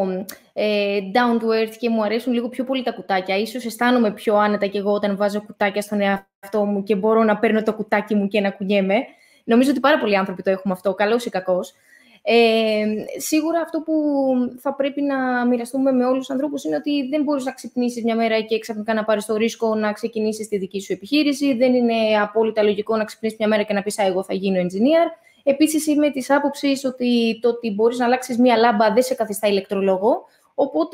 ε, down to earth και μου αρέσουν λίγο πιο πολύ τα κουτάκια. Ίσως αισθάνομαι πιο άνετα κι εγώ όταν βάζω κουτάκια στον εαυτό μου και μπορώ να παίρνω το κουτάκι μου και να κουνιέμαι. Νομίζω ότι πάρα πολλοί άνθρωποι το έχουμε αυτό, καλός ή κακός. Ε, σίγουρα αυτό που θα πρέπει να μοιραστούμε με όλους τους ανθρώπους είναι ότι δεν μπορείς να ξυπνήσεις μια μέρα και ξαφνικά να πάρεις το ρίσκο να ξεκινήσεις τη δική σου επιχείρηση. Δεν είναι απόλυτα λογικό να ξυπνήσεις μια μέρα και να πεις «Α, εγώ θα γίνω engineer». Επίσης, είμαι της άποψης ότι το ότι μπορείς να αλλάξεις μια λάμπα δεν σε καθιστά ηλεκτρολόγο. Οπότε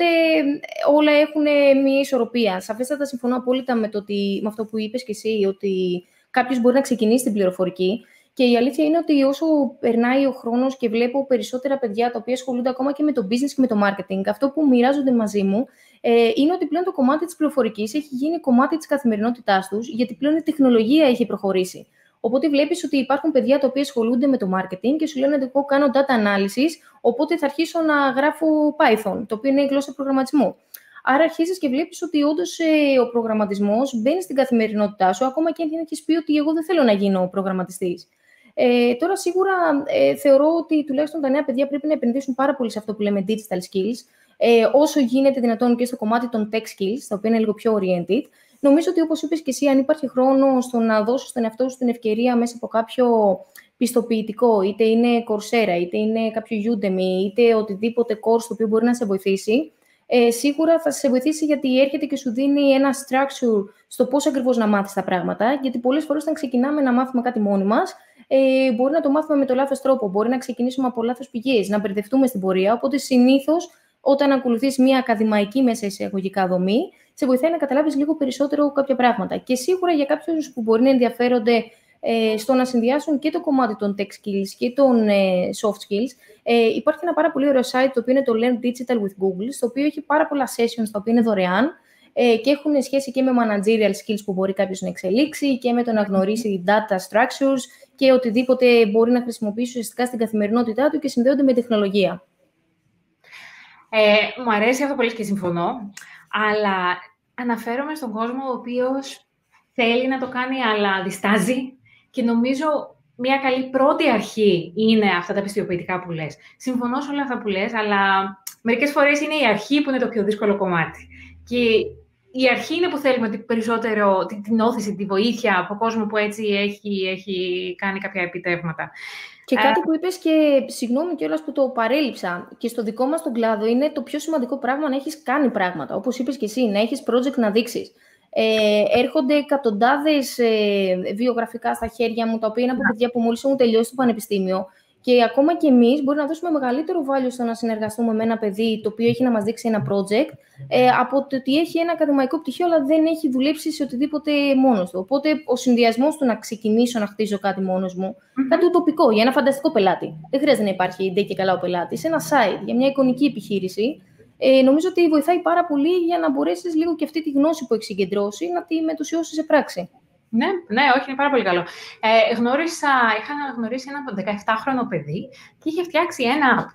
όλα έχουν μια ισορροπία. Σαφέστατα συμφωνώ απόλυτα με, το ότι, με αυτό που είπες και εσύ, ότι κάποιος μπορεί να ξεκινήσει την πληροφορική. Και η αλήθεια είναι ότι όσο περνάει ο χρόνος και βλέπω περισσότερα παιδιά τα οποία ασχολούνται ακόμα και με το business και με το marketing, αυτό που μοιράζονται μαζί μου ε, είναι ότι πλέον το κομμάτι της πληροφορικής έχει γίνει κομμάτι της καθημερινότητάς τους, γιατί πλέον η τεχνολογία έχει προχωρήσει. Οπότε βλέπεις ότι υπάρχουν παιδιά τα οποία ασχολούνται με το marketing και σου λένε ότι εγώ κάνω data analysis, οπότε θα αρχίσω να γράφω Python, το οποίο είναι η γλώσσα προγραμματισμού. Άρα αρχίζεις και βλέπεις ότι όντως ε, ο προγραμματισμός μπαίνει στην καθημερινότητά σου, ακόμα και αν έχεις πει ότι εγώ δεν θέλω να γίνω προγραμματιστής. Ε, τώρα, σίγουρα ε, θεωρώ ότι τουλάχιστον τα νέα παιδιά πρέπει να επενδύσουν πάρα πολύ σε αυτό που λέμε digital skills, ε, όσο γίνεται δυνατόν και στο κομμάτι των tech skills, τα οποία είναι λίγο πιο oriented. Νομίζω ότι, όπως είπες και εσύ, αν υπάρχει χρόνο στο να δώσεις στον εαυτό σου την ευκαιρία μέσα από κάποιο πιστοποιητικό, είτε είναι Coursera, είτε είναι κάποιο Udemy, είτε οτιδήποτε course το οποίο μπορεί να σε βοηθήσει, ε, σίγουρα θα σε βοηθήσει γιατί έρχεται και σου δίνει ένα structure στο πώς ακριβώς να μάθεις τα πράγματα, γιατί πολλές φορές όταν ξεκινάμε να μάθουμε κάτι μόνοι μας, ε, μπορεί να το μάθουμε με το λάθος τρόπο, μπορεί να ξεκινήσουμε από λάθος πηγές, να μπερδευτούμε στην πορεία, οπότε συνήθως όταν ακολουθείς μια ακαδημαϊκή μέσα εισαγωγικά δομή, σε βοηθάει να καταλάβεις λίγο περισσότερο κάποια πράγματα. Και σίγουρα για κάποιους που μπορεί να ενδιαφέρονται ε, στο να συνδυάσουν και το κομμάτι των tech skills και των ε, soft skills, ε, υπάρχει ένα πάρα πολύ ωραίο site το οποίο είναι το Learn Digital with Google, στο οποίο έχει πάρα πολλά sessions τα οποία είναι δωρεάν ε, και έχουν σχέση και με managerial skills που μπορεί κάποιος να εξελίξει και με το να γνωρίσει data structures και οτιδήποτε μπορεί να χρησιμοποιήσει ουσιαστικά στην καθημερινότητά του και συνδέονται με τεχνολογία. Ε, μου αρέσει αυτό πολύ και συμφωνώ, αλλά αναφέρομαι στον κόσμο ο οποίος θέλει να το κάνει, αλλά διστάζει και νομίζω μια καλή πρώτη αρχή είναι αυτά τα πιστοποιητικά που λες. Συμφωνώ σε όλα αυτά που λες, αλλά μερικές φορές είναι η αρχή που είναι το πιο δύσκολο κομμάτι. Και η αρχή είναι που θέλουμε περισσότερο την όθηση, τη βοήθεια από κόσμο που έτσι έχει, έχει κάνει κάποια επιτεύγματα. Και κάτι που είπες και συγγνώμη κιόλας που το παρέλειψα, και στο δικό μας τον κλάδο είναι το πιο σημαντικό πράγμα να έχεις κάνει πράγματα. Όπως είπες και εσύ, να έχεις project να δείξεις. Ε, έρχονται εκατοντάδες ε, βιογραφικά στα χέρια μου, τα οποία είναι από παιδιά που μόλις έχουν τελειώσει το πανεπιστήμιο. Και ακόμα και εμείς μπορεί να δώσουμε μεγαλύτερο value στο να συνεργαστούμε με ένα παιδί το οποίο έχει να μας δείξει ένα project, ε, από το ότι έχει ένα ακαδημαϊκό πτυχίο, αλλά δεν έχει δουλέψει σε οτιδήποτε μόνος του. Οπότε ο συνδυασμός του να ξεκινήσω να χτίζω κάτι μόνος μου, mm-hmm. κάτι ουτοπικό για ένα φανταστικό πελάτη. Δεν χρειάζεται να υπάρχει ντε και καλά ο πελάτης. Ένα site για μια εικονική επιχείρηση. Ε, νομίζω ότι βοηθάει πάρα πολύ για να μπορέσεις λίγο και αυτή τη γνώση που έχεις συγκεντρώσει να τη μετουσιώσεις σε πράξη. Ναι, ναι, όχι, είναι πάρα πολύ καλό. Ε, γνώρισα, είχα γνωρίσει ένα δεκαεφτάχρονο παιδί και είχε φτιάξει ένα app.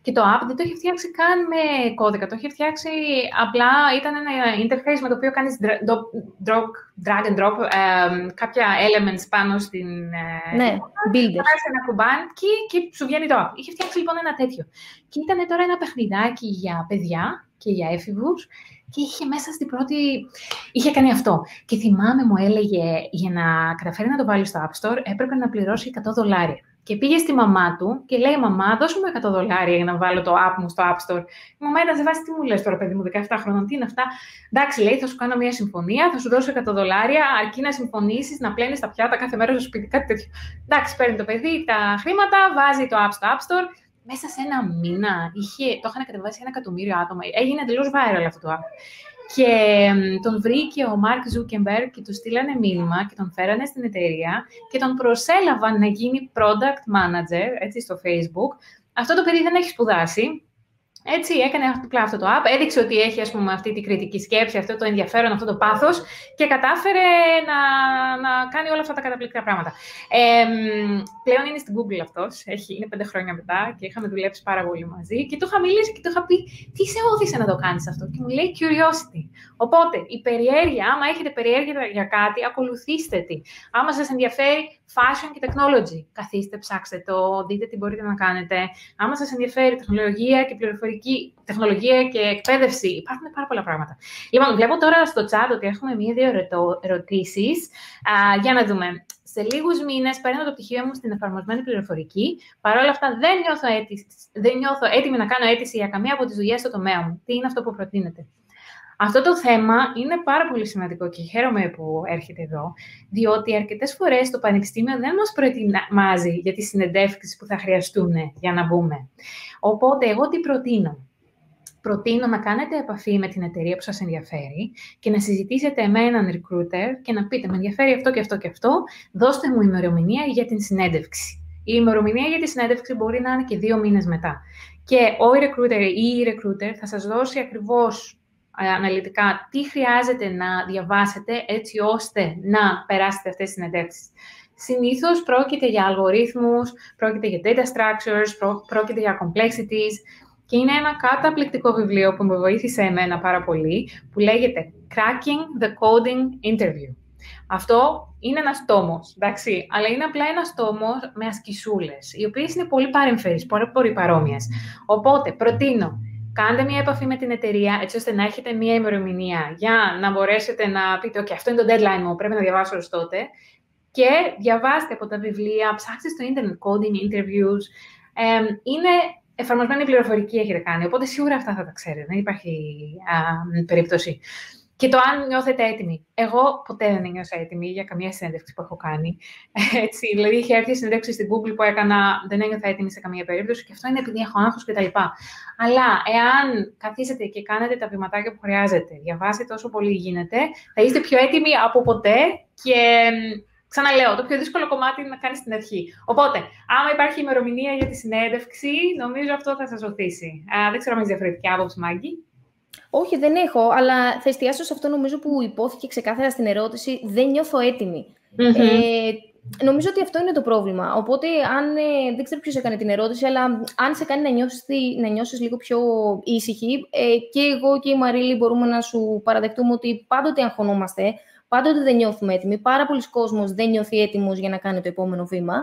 Και το app δεν το είχε φτιάξει καν με κώδικα. Το είχε φτιάξει απλά, ήταν ένα interface με το οποίο κάνεις drag, drag and drop ε, κάποια elements πάνω στην... Ε, ναι, builders. Κάνεις ένα κουμπάκι και σου βγαίνει το app. Είχε φτιάξει λοιπόν ένα τέτοιο. Και ήταν τώρα ένα παιχνιδάκι για παιδιά και για έφηβους και είχε μέσα στην πρώτη... Είχε κάνει αυτό. Και θυμάμαι, μου έλεγε, για να καταφέρει να το βάλει στο App Store, έπρεπε να πληρώσει εκατό δολάρια. Και πήγε στη μαμά του και λέει: Μαμά, δώσ' μου εκατό δολάρια για να βάλω το app μου στο App Store. Η μαμά ήταν σε βάση: Τι μου λες τώρα, παιδί μου, δεκαεπτά χρόνων, τι είναι αυτά. Εντάξει, λέει: Θα σου κάνω μια συμφωνία, θα σου δώσω εκατό δολάρια, αρκεί να συμφωνήσεις να πλένεις τα πιάτα κάθε μέρα στο σπίτι, κάτι τέτοιο. Εντάξει, παίρνει το παιδί τα χρήματα, βάζει το app στο App Store. Μέσα σε ένα μήνα είχε, το είχαν κατεβάσει ένα εκατομμύριο άτομα. Έγινε εντελώς viral αυτό το app. Και τον βρήκε ο Mark Zuckerberg και του στείλανε μήνυμα και τον φέρανε στην εταιρεία και τον προσέλαβαν να γίνει product manager, έτσι, στο Facebook. Αυτό το παιδί δεν έχει σπουδάσει. Έτσι, έκανε απλά αυτό το app, έδειξε ότι έχει, ας πούμε, αυτή την κριτική σκέψη, αυτό το ενδιαφέρον, αυτό το πάθος και κατάφερε να, να κάνει όλα αυτά τα καταπληκτικά πράγματα. Ε, πλέον είναι στην Google αυτός, έχει, είναι πέντε χρόνια μετά και είχαμε δουλέψει πάρα πολύ μαζί και του είχα μιλήσει και του είχα πει τι σε όθησε να το κάνεις αυτό και μου λέει curiosity. Οπότε, η περιέργεια, άμα έχετε περιέργεια για κάτι, ακολουθήστε τη. Άμα σας ενδιαφέρει fashion και technology, καθίστε, ψάξτε το, δείτε τι μπορείτε να κάνετε. Άμα σας ενδιαφέρει τεχνολογία και πληροφορική, τεχνολογία και εκπαίδευση, υπάρχουν πάρα πολλά πράγματα. Λοιπόν, βλέπω τώρα στο chat ότι έχουμε μία-δύο ερωτήσεις. Α, για να δούμε. Σε λίγους μήνες παίρνω το πτυχίο μου στην εφαρμοσμένη πληροφορική. Παρ' όλα αυτά, δεν νιώθω, αίτηση, δεν νιώθω έτοιμη να κάνω αίτηση για καμία από τις δουλειές στο τομέα μου. Τι είναι αυτό που προτείνετε? Αυτό το θέμα είναι πάρα πολύ σημαντικό και χαίρομαι που έρχεται εδώ, διότι αρκετές φορές το Πανεπιστήμιο δεν μας προετοιμάζει για τις συνεντεύξεις που θα χρειαστούν για να μπούμε. Οπότε, εγώ τι προτείνω? Προτείνω να κάνετε επαφή με την εταιρεία που σας ενδιαφέρει και να συζητήσετε με έναν recruiter και να πείτε: με ενδιαφέρει αυτό και αυτό και αυτό, δώστε μου ημερομηνία για την συνέντευξη. Η ημερομηνία για τη συνέντευξη μπορεί να είναι και δύο μήνες μετά. Και ο recruiter ή η recruiter θα σας δώσει ακριβώς αναλυτικά τι χρειάζεται να διαβάσετε έτσι ώστε να περάσετε αυτές τις συνεντεύξεις. Συνήθως πρόκειται για αλγορίθμους, πρόκειται για data structures, πρόκειται για complexities και είναι ένα καταπληκτικό βιβλίο που με βοήθησε εμένα πάρα πολύ που λέγεται Cracking the Coding Interview. Αυτό είναι ένας τόμος, εντάξει, αλλά είναι απλά ένας τόμος με ασκησούλες, οι οποίες είναι πολύ παρεμφερείς, πολύ παρόμοιες. Οπότε, προτείνω, κάντε μια επαφή με την εταιρεία, έτσι ώστε να έχετε μια ημερομηνία για να μπορέσετε να πείτε «OK, αυτό είναι το deadline μου, πρέπει να διαβάσω ως τότε». Και διαβάστε από τα βιβλία, ψάξτε στο ίντερνετ coding interviews. Ε, είναι εφαρμοσμένη πληροφορική έχετε κάνει, οπότε σίγουρα αυτά θα τα ξέρετε, δεν υπάρχει α, περίπτωση. Και το αν νιώθετε έτοιμοι. Εγώ ποτέ δεν νιώσα έτοιμη για καμία συνέντευξη που έχω κάνει. Έτσι, δηλαδή, είχε έρθει συνέντευξη στην Google που έκανα, δεν ένιωθα έτοιμη σε καμία περίπτωση και αυτό είναι επειδή έχω άγχος κτλ. Αλλά εάν καθίσετε και κάνετε τα βηματάκια που χρειάζεται, διαβάσετε όσο πολύ γίνεται, θα είστε πιο έτοιμοι από ποτέ και. Ξαναλέω, το πιο δύσκολο κομμάτι είναι να κάνεις στην αρχή. Οπότε, άμα υπάρχει ημερομηνία για τη συνέντευξη, νομίζω αυτό θα σας οθήσει. Α, δεν ξέρω αν έχεις διαφορετική άποψη, Μάγκη. Όχι, δεν έχω, αλλά θα εστιάσω σε αυτό νομίζω που υπόθηκε ξεκάθαρα στην ερώτηση. Δεν νιώθω έτοιμη. Mm-hmm. Ε, νομίζω ότι αυτό είναι το πρόβλημα. Οπότε, αν, ε, δεν ξέρω ποιος έκανε την ερώτηση, αλλά αν σε κάνει να νιώσεις, να νιώσεις λίγο πιο ήσυχη, ε, και εγώ και η Μαρίλη μπορούμε να σου παραδεχτούμε ότι πάντοτε αγχωνόμαστε. Πάντοτε δεν νιώθουμε έτοιμοι. Πάρα πολλοί κόσμος δεν νιώθει έτοιμος για να κάνει το επόμενο βήμα.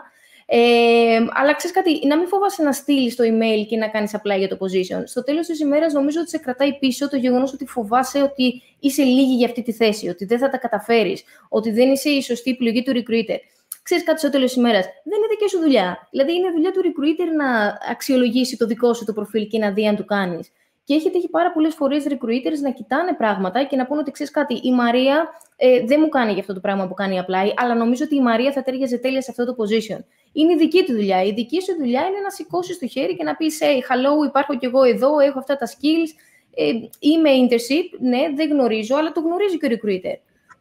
Ε, αλλά ξέρεις κάτι, να μην φοβάσαι να στείλεις το email και να κάνεις απλά για το position. Στο τέλος της ημέρας νομίζω ότι σε κρατάει πίσω το γεγονός ότι φοβάσαι ότι είσαι λίγη για αυτή τη θέση, ότι δεν θα τα καταφέρεις, ότι δεν είσαι η σωστή επιλογή του recruiter. Ξέρεις κάτι, στο τέλος της ημέρας, δεν είναι δική σου δουλειά. Δηλαδή, είναι δουλειά του recruiter να αξιολογήσει το δικό σου το προφίλ και να δει αν το κάνεις. Και έχει τύχει πάρα πολλές φορές recruiters να κοιτάνε πράγματα και να πούνε ότι ξέρεις κάτι, η Μαρία ε, δεν μου κάνει για αυτό το πράγμα που κάνει η Apply, αλλά νομίζω ότι η Μαρία θα τέριαζε τέλεια σε αυτό το position. Είναι η δική του δουλειά. Η δική σου δουλειά είναι να σηκώσεις το χέρι και να πεις hey, hello, υπάρχω κι εγώ εδώ, έχω αυτά τα skills, ε, είμαι internship, ναι, δεν γνωρίζω, αλλά το γνωρίζει και ο recruiter.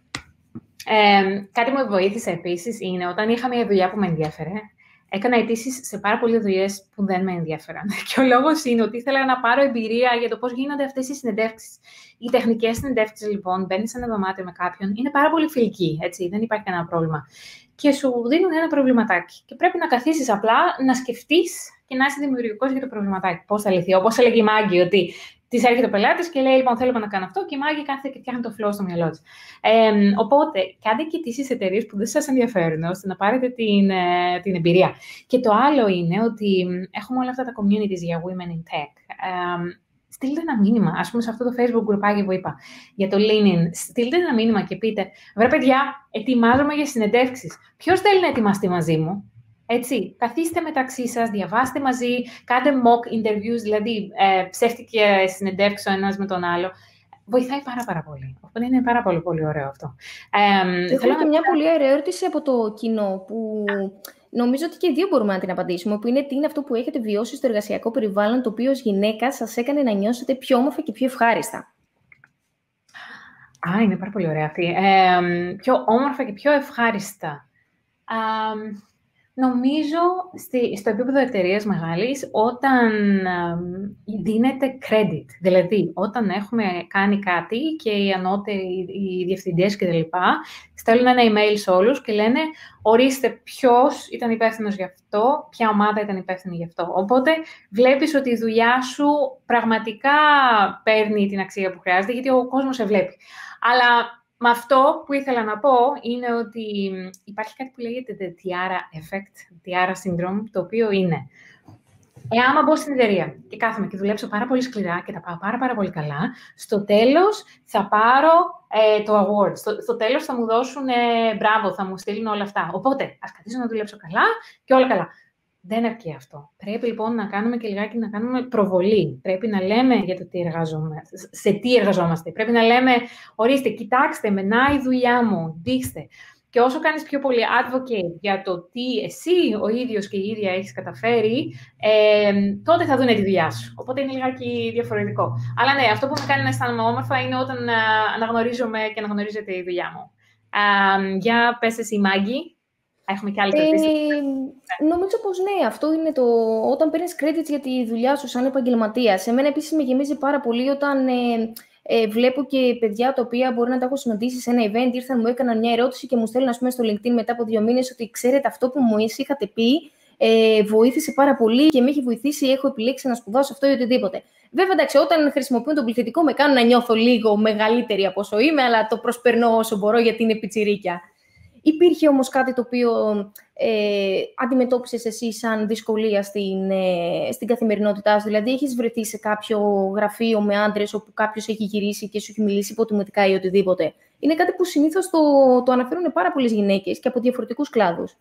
Ε, κάτι που με βοήθησε επίσης είναι όταν είχα μια δουλειά που με ενδιαφέρε. Έκανα αιτήσεις σε πάρα πολλές δουλειές που δεν με ενδιαφέραν. Και ο λόγος είναι ότι ήθελα να πάρω εμπειρία για το πώς γίνονται αυτές οι συνεντεύξεις. Οι τεχνικές συνεντεύξεις, λοιπόν, μπαίνεις σε ένα δωμάτιο με κάποιον, είναι πάρα πολύ φιλική, έτσι, δεν υπάρχει κανένα πρόβλημα. Και σου δίνουν ένα προβληματάκι. Και πρέπει να καθίσεις απλά να σκεφτείς και να είσαι δημιουργικός για το προβληματάκι. Πώς θα λυθεί, όπως έλεγε η Μάγκη, ότι της έρχεται ο πελάτης και λέει: Λοιπόν, θέλω να κάνω αυτό, και η Μάγκη κάθεται και φτιάχνει το flow στο μυαλό της. Ε, οπότε, κάντε κοιτήσεις εταιρείες που δεν σας ενδιαφέρουν, ώστε να πάρετε την, ε, την εμπειρία. Και το άλλο είναι ότι έχουμε όλα αυτά τα communities για women in tech. Ε, Στείλτε ένα μήνυμα, ας πούμε, σε αυτό το Facebook γκρουπάκι που είπα, για το LinkedIn. Στείλτε ένα μήνυμα και πείτε: Βρε παιδιά, ετοιμάζομαι για συνεντεύξεις. Ποιος θέλει να ετοιμαστεί μαζί μου? Έτσι, καθίστε μεταξύ σας, διαβάστε μαζί, κάντε mock interviews, δηλαδή ε, ψεύτικες συνεντεύξεις ο ένας με τον άλλο. Βοηθάει πάρα πάρα πολύ. Οπότε είναι πάρα πολύ, πολύ ωραίο αυτό. Ε, Έχω θέλω και να... μια πολύ ωραία ερώτηση από το κοινό, που νομίζω ότι και οι δύο μπορούμε να την απαντήσουμε, που είναι τι είναι αυτό που έχετε βιώσει στο εργασιακό περιβάλλον, το οποίο ως γυναίκα σας έκανε να νιώσετε πιο όμορφα και πιο ευχάριστα. Α, είναι πάρα πολύ ωραία αυτή. Ε, πιο όμορφα και πιο ευχάριστα. Ε, Νομίζω στη, στο επίπεδο εταιρείας μεγάλης, όταν ε, δίνεται credit, δηλαδή όταν έχουμε κάνει κάτι και οι ανώτεροι, οι διευθυντές κτλ. Στέλνουν ένα email σε όλους και λένε: ορίστε ποιος ήταν υπεύθυνος γι' αυτό, ποια ομάδα ήταν υπεύθυνη γι' αυτό. Οπότε βλέπεις ότι η δουλειά σου πραγματικά παίρνει την αξία που χρειάζεται, γιατί ο κόσμος σε βλέπει. Αλλά με αυτό που ήθελα να πω είναι ότι υπάρχει κάτι που λέγεται the tiara effect, tiara syndrome, το οποίο είναι, εάν μπω στην εταιρεία και κάθομαι και δουλέψω πάρα πολύ σκληρά και τα πάω πάρα, πάρα πολύ καλά, στο τέλος θα πάρω ε, το award. Στο, στο τέλος θα μου δώσουν ε, μπράβο, θα μου στείλουν όλα αυτά. Οπότε, ας καθίσω να δουλέψω καλά και όλα καλά. Δεν αρκεί αυτό. Πρέπει λοιπόν να κάνουμε και λιγάκι να κάνουμε προβολή. Πρέπει να λέμε για το τι εργαζόμαστε, σε τι εργαζόμαστε. Πρέπει να λέμε: ορίστε, κοιτάξτε με, να η δουλειά μου, δείξτε. Και όσο κάνεις πιο πολύ advocate για το τι εσύ ο ίδιος και η ίδια έχεις καταφέρει, ε, τότε θα δούνε τη δουλειά σου. Οπότε είναι λιγάκι διαφορετικό. Αλλά ναι, αυτό που με κάνει να αισθάνομαι όμορφα είναι όταν α, αναγνωρίζομαι και αναγνωρίζεται η δουλειά μου. Α, για πες εσύ, Μάγκη. Έχουμε και άλλες ερωτήσεις. Ε, νομίζω πως ναι, αυτό είναι το όταν παίρνεις credits για τη δουλειά σου σαν επαγγελματίας. Εμένα επίσης με γεμίζει πάρα πολύ όταν ε, ε, βλέπω και παιδιά τα οποία μπορεί να τα έχω συναντήσει σε ένα event, ήρθαν, μου έκαναν μια ερώτηση και μου στέλνουν, ας πούμε, στο LinkedIn μετά από δύο μήνες ότι ξέρετε αυτό που μου είχατε πει ε, βοήθησε πάρα πολύ και με έχει βοηθήσει, έχω επιλέξει να σπουδάσω αυτό ή οτιδήποτε. Βέβαια, εντάξει, όταν χρησιμοποιούν τον πληθυντικό με κάνουν να νιώθω λίγο μεγαλύτερη από όσο είμαι, αλλά το προσπερνώ όσο μπορώ γιατί είναι πιτσιρίκια. Υπήρχε όμως κάτι το οποίο ε, αντιμετώπισες εσύ σαν δυσκολία στην, ε, στην καθημερινότητά σου? Δηλαδή, έχεις βρεθεί σε κάποιο γραφείο με άντρες όπου κάποιος έχει γυρίσει και σου έχει μιλήσει υποτιμητικά ή οτιδήποτε? Είναι κάτι που συνήθως το, το αναφέρουν πάρα πολλές γυναίκες και από διαφορετικούς κλάδους.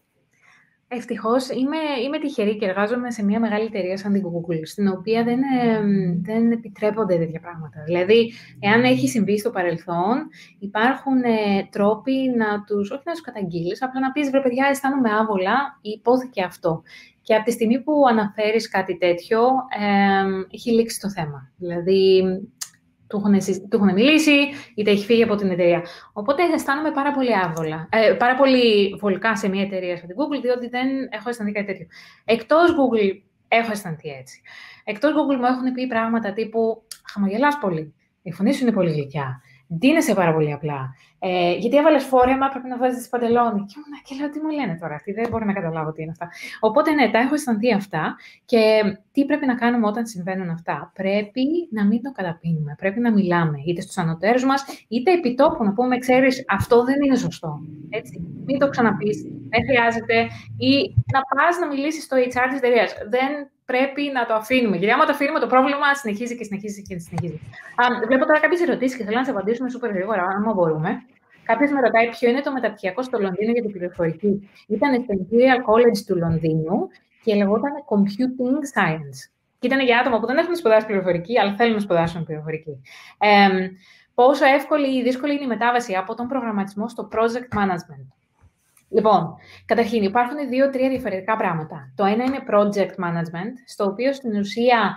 Ευτυχώς είμαι, είμαι τυχερή και εργάζομαι σε μια μεγάλη εταιρεία σαν την Google, στην οποία δεν, ε, δεν επιτρέπονται τέτοια πράγματα. Δηλαδή, εάν έχει συμβεί στο παρελθόν, υπάρχουν ε, τρόποι να τους, όχι να τους καταγγείλεις, απλά να πεις: βρε παιδιά, αισθάνομαι άβολα, υπόθηκε αυτό. Και από τη στιγμή που αναφέρεις κάτι τέτοιο, ε, έχει λήξει το θέμα. Δηλαδή, του έχουν, του έχουν μιλήσει, είτε έχει φύγει από την εταιρεία. Οπότε αισθάνομαι πάρα πολύ άβολα, ε, πάρα πολύ βολικά σε μια εταιρεία σαν την Google, διότι δεν έχω αισθανθεί κάτι τέτοιο. Εκτός Google έχω αισθανθεί έτσι. Εκτός Google μου έχουν πει πράγματα τύπου: χαμογελάς πολύ, η φωνή σου είναι πολύ γλυκιά, ντύνεσαι πάρα πολύ απλά. Ε, γιατί έβαλες φόρεμα, πρέπει να βάζεις παντελόνι. Και, και λέω: τι μου λένε τώρα αυτοί, δεν μπορώ να καταλάβω τι είναι αυτά. Οπότε ναι, τα έχω αισθανθεί αυτά. Και τι πρέπει να κάνουμε όταν συμβαίνουν αυτά? Πρέπει να μην το καταπίνουμε. Πρέπει να μιλάμε είτε στους ανωτέρους μας, είτε επί τόπου να πούμε: ξέρεις, αυτό δεν είναι σωστό. Έτσι. Μην το ξαναπείς, δεν χρειάζεται. Ή να πας να μιλήσεις στο έιτς αρ της εταιρείας. Δεν πρέπει να το αφήνουμε. Γιατί άμα το αφήνουμε, το πρόβλημα συνεχίζει και συνεχίζει και συνεχίζει. Α, βλέπω τώρα κάποιες ερωτήσεις και θέλω να σε απαντήσουμε super γρήγορα, αν μπορούμε. Κάποιος με ρωτάει ποιο είναι το μεταπτυχιακό στο Λονδίνο για την πληροφορική. Ήταν στο Imperial College του Λονδίνου και λεγόταν Computing Science. Και ήταν για άτομα που δεν έχουν σπουδάσει πληροφορική, αλλά θέλουν να σπουδάσουν πληροφορική. Ε, πόσο εύκολη ή δύσκολη είναι η μετάβαση από τον προγραμματισμό στο project management? Λοιπόν, καταρχήν υπάρχουν δύο-τρία διαφορετικά πράγματα. Το ένα είναι project management, στο οποίο στην ουσία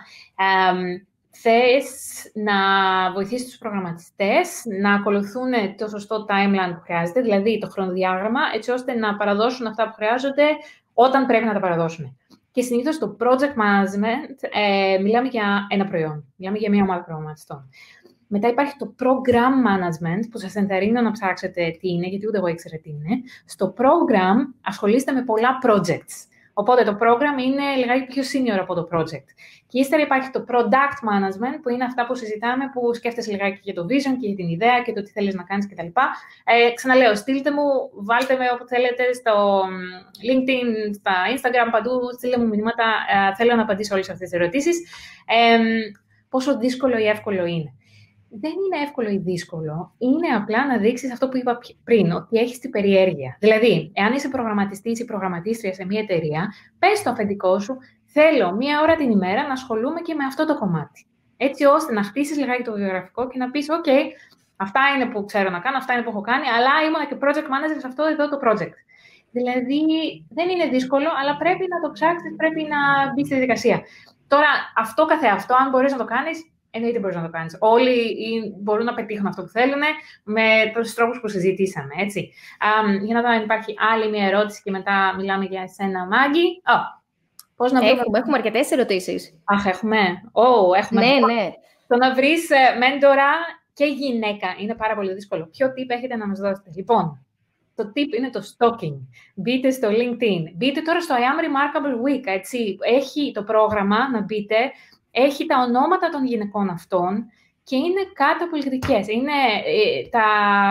ε, θες να βοηθήσεις τους προγραμματιστές να ακολουθούν το σωστό timeline που χρειάζεται, δηλαδή το χρονοδιάγραμμα, έτσι ώστε να παραδώσουν αυτά που χρειάζονται όταν πρέπει να τα παραδώσουν. Και συνήθως στο project management ε, μιλάμε για ένα προϊόν, μιλάμε για μια ομάδα προγραμματιστών. Μετά υπάρχει το program management, που σας ενθαρρύνω να ψάξετε τι είναι, γιατί ούτε εγώ ήξερα τι είναι. Στο program ασχολείστε με πολλά projects. Οπότε το program είναι λιγάκι πιο senior από το project. Και ύστερα υπάρχει το product management, που είναι αυτά που συζητάμε, που σκέφτεσαι λιγάκι για το vision και για την ιδέα και το τι θέλεις να κάνεις κτλ. Ε, ξαναλέω, στείλτε μου, βάλτε με όπου θέλετε, στο LinkedIn, στα Instagram, παντού, στείλτε μου μηνύματα. Ε, θέλω να απαντήσω όλες αυτές τις ερωτήσεις. Ε, πόσο δύσκολο ή εύκολο είναι. Δεν είναι εύκολο ή δύσκολο, είναι απλά να δείξεις αυτό που είπα πριν, ότι έχεις την περιέργεια. Δηλαδή, εάν είσαι προγραμματιστής ή προγραμματίστρια σε μια εταιρεία, πες στο αφεντικό σου, θέλω μία ώρα την ημέρα να ασχολούμαι και με αυτό το κομμάτι. Έτσι ώστε να χτίσεις λιγάκι το βιογραφικό και να πεις, OK, αυτά είναι που ξέρω να κάνω, αυτά είναι που έχω κάνει, αλλά ήμουν και project manager σε αυτό εδώ το project. Δηλαδή, δεν είναι δύσκολο, αλλά πρέπει να το ψάξεις, πρέπει να μπει στη διαδικασία. Τώρα, αυτό καθεαυτό, αν μπορείς να το κάνεις, εννοείται μπορείς να το κάνεις. Όλοι μπορούν να πετύχουν αυτό που θέλουν με τους τρόπους που συζητήσαμε, έτσι. Um, για να δω αν υπάρχει άλλη μια ερώτηση και μετά μιλάμε για εσένα, Μάγκη. Oh, πώς να έχουμε, βρούμε... έχουμε αρκετές ερωτήσεις. Αχ, έχουμε. Oh, έχουμε. Ναι, ναι. Το να βρεις μέντορα και γυναίκα είναι πάρα πολύ δύσκολο. Ποιο tip έχετε να μας δώσετε? Λοιπόν, το tip είναι το stalking. Μπείτε στο LinkedIn. Μπείτε τώρα στο I am Remarkable Week, έτσι. Έχει το πρόγραμμα να μπείτε. Έχει τα ονόματα των γυναικών αυτών και είναι καταπληκτικές. Είναι, ε, τα,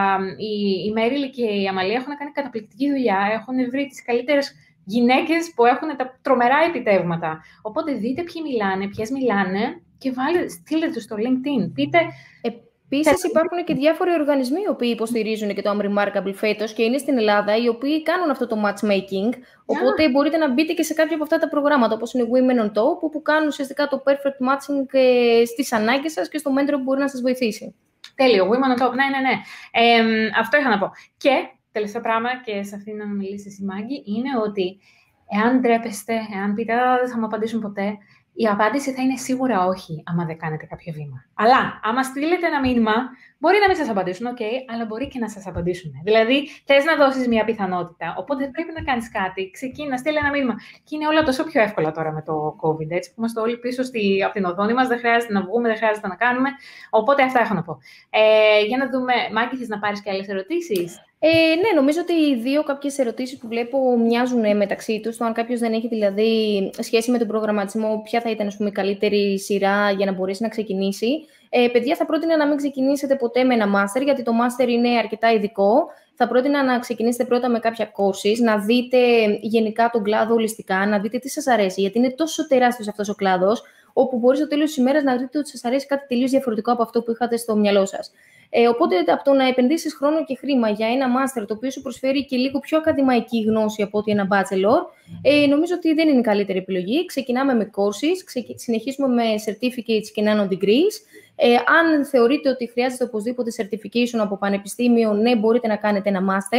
η, η Μέριλη και η Αμαλία έχουν κάνει καταπληκτική δουλειά. Έχουν βρει τις καλύτερες γυναίκες που έχουν τα τρομερά επιτεύγματα. Οπότε δείτε ποιοι μιλάνε, ποιες μιλάνε και βάλτε, στείλτε τους στο LinkedIn. Πείτε... Επίσης, υπάρχουν και διάφοροι οργανισμοί οι οποίοι υποστηρίζουν και το I'm Remarkable φέτος και είναι στην Ελλάδα, οι οποίοι κάνουν αυτό το matchmaking. Οπότε yeah. μπορείτε να μπείτε και σε κάποια από αυτά τα προγράμματα, όπως είναι Women on Top, που κάνουν ουσιαστικά το perfect matching στις ανάγκες σας και στο mentor που μπορεί να σας βοηθήσει. Τέλειο. Women on Top. Ναι, ναι, ναι. Ε, αυτό είχα να πω. Και τελευταίο πράγμα, και σε αυτήν να μιλήσει η Μάγκη, είναι ότι εάν ντρέπεστε, εάν πείτε δεν θα μου απαντήσουν ποτέ, η απάντηση θα είναι σίγουρα όχι, άμα δεν κάνετε κάποιο βήμα. Αλλά, άμα στείλετε ένα μήνυμα, μπορεί να μην σας απαντήσουν, OK, αλλά μπορεί και να σας απαντήσουν. Δηλαδή, θες να δώσεις μια πιθανότητα, οπότε πρέπει να κάνεις κάτι. Ξεκίνα, στείλε ένα μήνυμα. Και είναι όλα τόσο πιο εύκολα τώρα με το COVID, έτσι, που είμαστε όλοι πίσω στη, από την οθόνη μας, δεν χρειάζεται να βγούμε, δεν χρειάζεται να κάνουμε. Οπότε, αυτά έχω να πω. Ε, για να δούμε, Μάκη, θες να πάρεις και άλλες ερωτήσεις? Ε, ναι, νομίζω ότι οι δύο κάποιες ερωτήσεις που βλέπω μοιάζουν μεταξύ τους. Το αν κάποιος δεν έχει δηλαδή σχέση με τον προγραμματισμό, ποια θα ήταν, ας πούμε, η καλύτερη σειρά για να μπορέσει να ξεκινήσει. Ε, παιδιά, θα πρότεινα να μην ξεκινήσετε ποτέ με ένα master, γιατί το master είναι αρκετά ειδικό. Θα πρότεινα να ξεκινήσετε πρώτα με κάποια courses, να δείτε γενικά τον κλάδο ολιστικά, να δείτε τι σας αρέσει, γιατί είναι τόσο τεράστιος αυτός ο κλάδος, όπου μπορεί στο τέλος της ημέρας να δείτε ότι σας αρέσει κάτι τελείως διαφορετικό από αυτό που είχατε στο μυαλό σας. Ε, οπότε, από το να επενδύσεις χρόνο και χρήμα για ένα master, το οποίο σου προσφέρει και λίγο πιο ακαδημαϊκή γνώση από ότι ένα bachelor, ε, νομίζω ότι δεν είναι η καλύτερη επιλογή. Ξεκινάμε με courses, ξε, συνεχίσουμε με certificates και nano degrees. Ε, αν θεωρείτε ότι χρειάζεται οπωσδήποτε certification από πανεπιστήμιο, ναι, μπορείτε να κάνετε ένα master.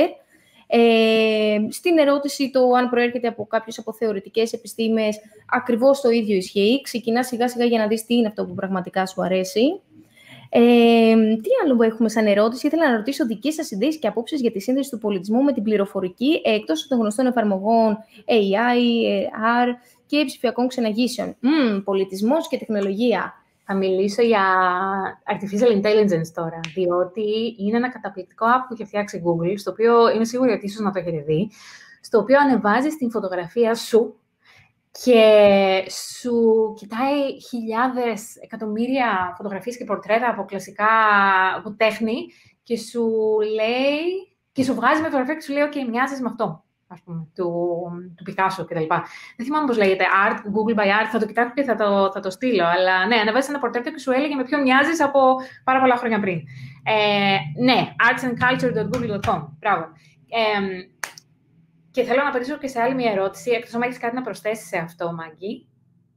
Ε, στην ερώτηση το αν προέρχεται από κάποιες από θεωρητικές επιστήμες, ακριβώς το ίδιο ισχύει. Ξεκινά σιγά σιγά για να δεις τι είναι αυτό που πραγματικά σου αρέσει. Ε, τι άλλο έχουμε σαν ερώτηση? Ήθελα να ρωτήσω δικές σας ιδέες και απόψεις για τη σύνδεση του πολιτισμού με την πληροφορική εκτός των γνωστών εφαρμογών έι άι, αρ και ψηφιακών ξεναγήσεων. Mm, πολιτισμός και τεχνολογία. Θα μιλήσω για artificial intelligence τώρα, διότι είναι ένα καταπληκτικό app που έχει φτιάξει Google, στο οποίο είμαι σίγουρη ότι ίσως να το έχετε δει, στο οποίο ανεβάζεις την φωτογραφία σου και σου κοιτάει χιλιάδες, εκατομμύρια φωτογραφίες και πορτρέτα από κλασικά, από τέχνη και σου λέει, και σου βγάζει με φωτογραφία και σου λέει «OK, μοιάζεις με αυτό», ας πούμε, του, του Picasso κτλ. Δεν θυμάμαι πώς λέγεται, Art, Google by Art, θα το κοιτάξω και θα το, θα το στείλω, αλλά ναι, ανεβάζεις ένα πορτρέτο και σου έλεγε με ποιον μοιάζεις από πάρα πολλά χρόνια πριν. Ε, ναι, artsandculture dot google dot com, μπράβο. Ε, Και θέλω να απαντήσω και σε άλλη μια ερώτηση, εκτός αν έχεις κάτι να προσθέσεις σε αυτό, Μάγκη.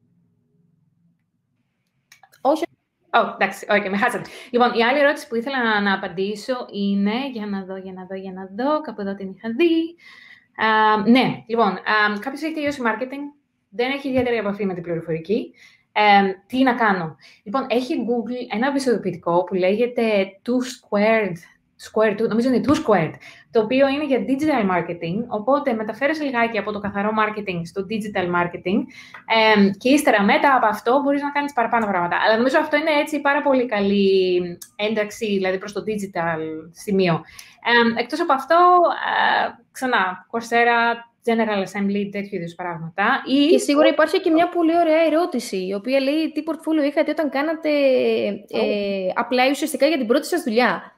Όχι. Oh, εντάξει, okay, με χάσατε. Λοιπόν, η άλλη ερώτηση που ήθελα να, να απαντήσω είναι, για να δω, για να δω, για να δω, κάπου εδώ την είχα δει. Uh, ναι, λοιπόν, uh, κάποιος έχει τελειώσει marketing, δεν έχει ιδιαίτερη επαφή με την πληροφορική. Uh, τι να κάνω? Λοιπόν, έχει Google ένα επεισοδοποιητικό που λέγεται Two Squared, Square two, νομίζω είναι Two Squared, το οποίο είναι για digital marketing, οπότε μεταφέρεσαι λιγάκι από το καθαρό marketing στο digital marketing ε, και ύστερα μετά από αυτό μπορείς να κάνεις παραπάνω πράγματα. Αλλά νομίζω αυτό είναι έτσι πάρα πολύ καλή ένταξη, δηλαδή προς το digital σημείο. Ε, εκτός από αυτό, ε, ξανά, Coursera, General Assembly, τέτοιου είδους πράγματα. Ή... Και σίγουρα υπάρχει και μια πολύ ωραία ερώτηση, η οποία λέει τι portfolio είχατε όταν κάνατε ε, απλά ουσιαστικά για την πρώτη σας δουλειά.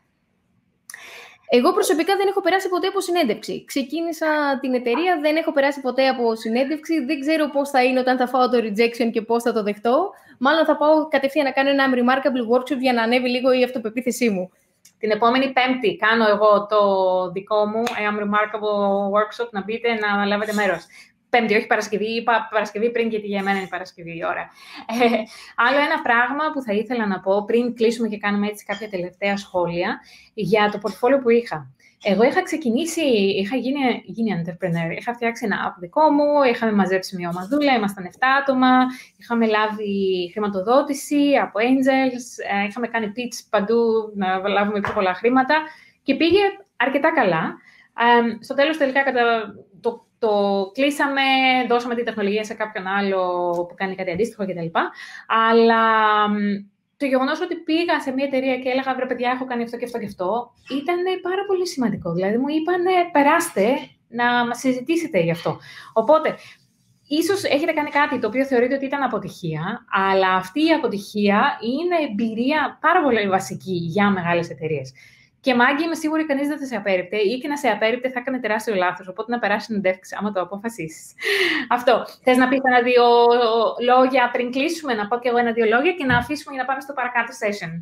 Εγώ προσωπικά δεν έχω περάσει ποτέ από συνέντευξη. Ξεκίνησα την εταιρεία, δεν έχω περάσει ποτέ από συνέντευξη. Δεν ξέρω πώς θα είναι όταν θα φάω το rejection και πώς θα το δεχτώ. Μάλλον θα πάω κατευθείαν να κάνω ένα remarkable workshop για να ανέβει λίγο η αυτοπεποίθησή μου. Την επόμενη Πέμπτη κάνω εγώ το δικό μου I am remarkable workshop, να μπείτε να λάβετε μέρος. Πέμπτη, όχι Παρασκευή, είπα Παρασκευή πριν, γιατί για μένα είναι Παρασκευή η ώρα. Ε, άλλο ένα πράγμα που θα ήθελα να πω, πριν κλείσουμε και κάνουμε έτσι κάποια τελευταία σχόλια, για το portfolio που είχα. Εγώ είχα ξεκινήσει, είχα γίνει, γίνει entrepreneur, είχα φτιάξει ένα app δικό μου, είχαμε μαζέψει μια ομαδούλα, ήμασταν επτά άτομα, είχαμε λάβει χρηματοδότηση από angels, είχαμε κάνει pitch παντού να λάβουμε πιο πολλά χρήματα και πήγε αρκετά καλά. Ε, στο τέλος, τελικά, κατά το, το κλείσαμε, δώσαμε τη τεχνολογία σε κάποιον άλλο που κάνει κάτι αντίστοιχο κτλ. Αλλά το γεγονός ότι πήγα σε μια εταιρεία και έλεγα «Βρε παιδιά, έχω κάνει αυτό και αυτό και αυτό», ήταν πάρα πολύ σημαντικό. Δηλαδή, μου είπανε «Περάστε να μας συζητήσετε γι' αυτό». Οπότε, ίσως έχετε κάνει κάτι το οποίο θεωρείτε ότι ήταν αποτυχία, αλλά αυτή η αποτυχία είναι εμπειρία πάρα πολύ βασική για μεγάλες εταιρείες. Και Μάγκη, είμαι σίγουρη κανείς δεν θα σε απέρριπτε, ή και να σε απέρριπτε θα έκανε τεράστιο λάθος. Οπότε να περάσει συνεντεύξη, άμα το αποφασίσεις. Αυτό. Θες να πεις ένα-δύο λόγια πριν κλείσουμε, να πω και εγώ ένα-δύο λόγια και να αφήσουμε για να πάμε στο παρακάτω session.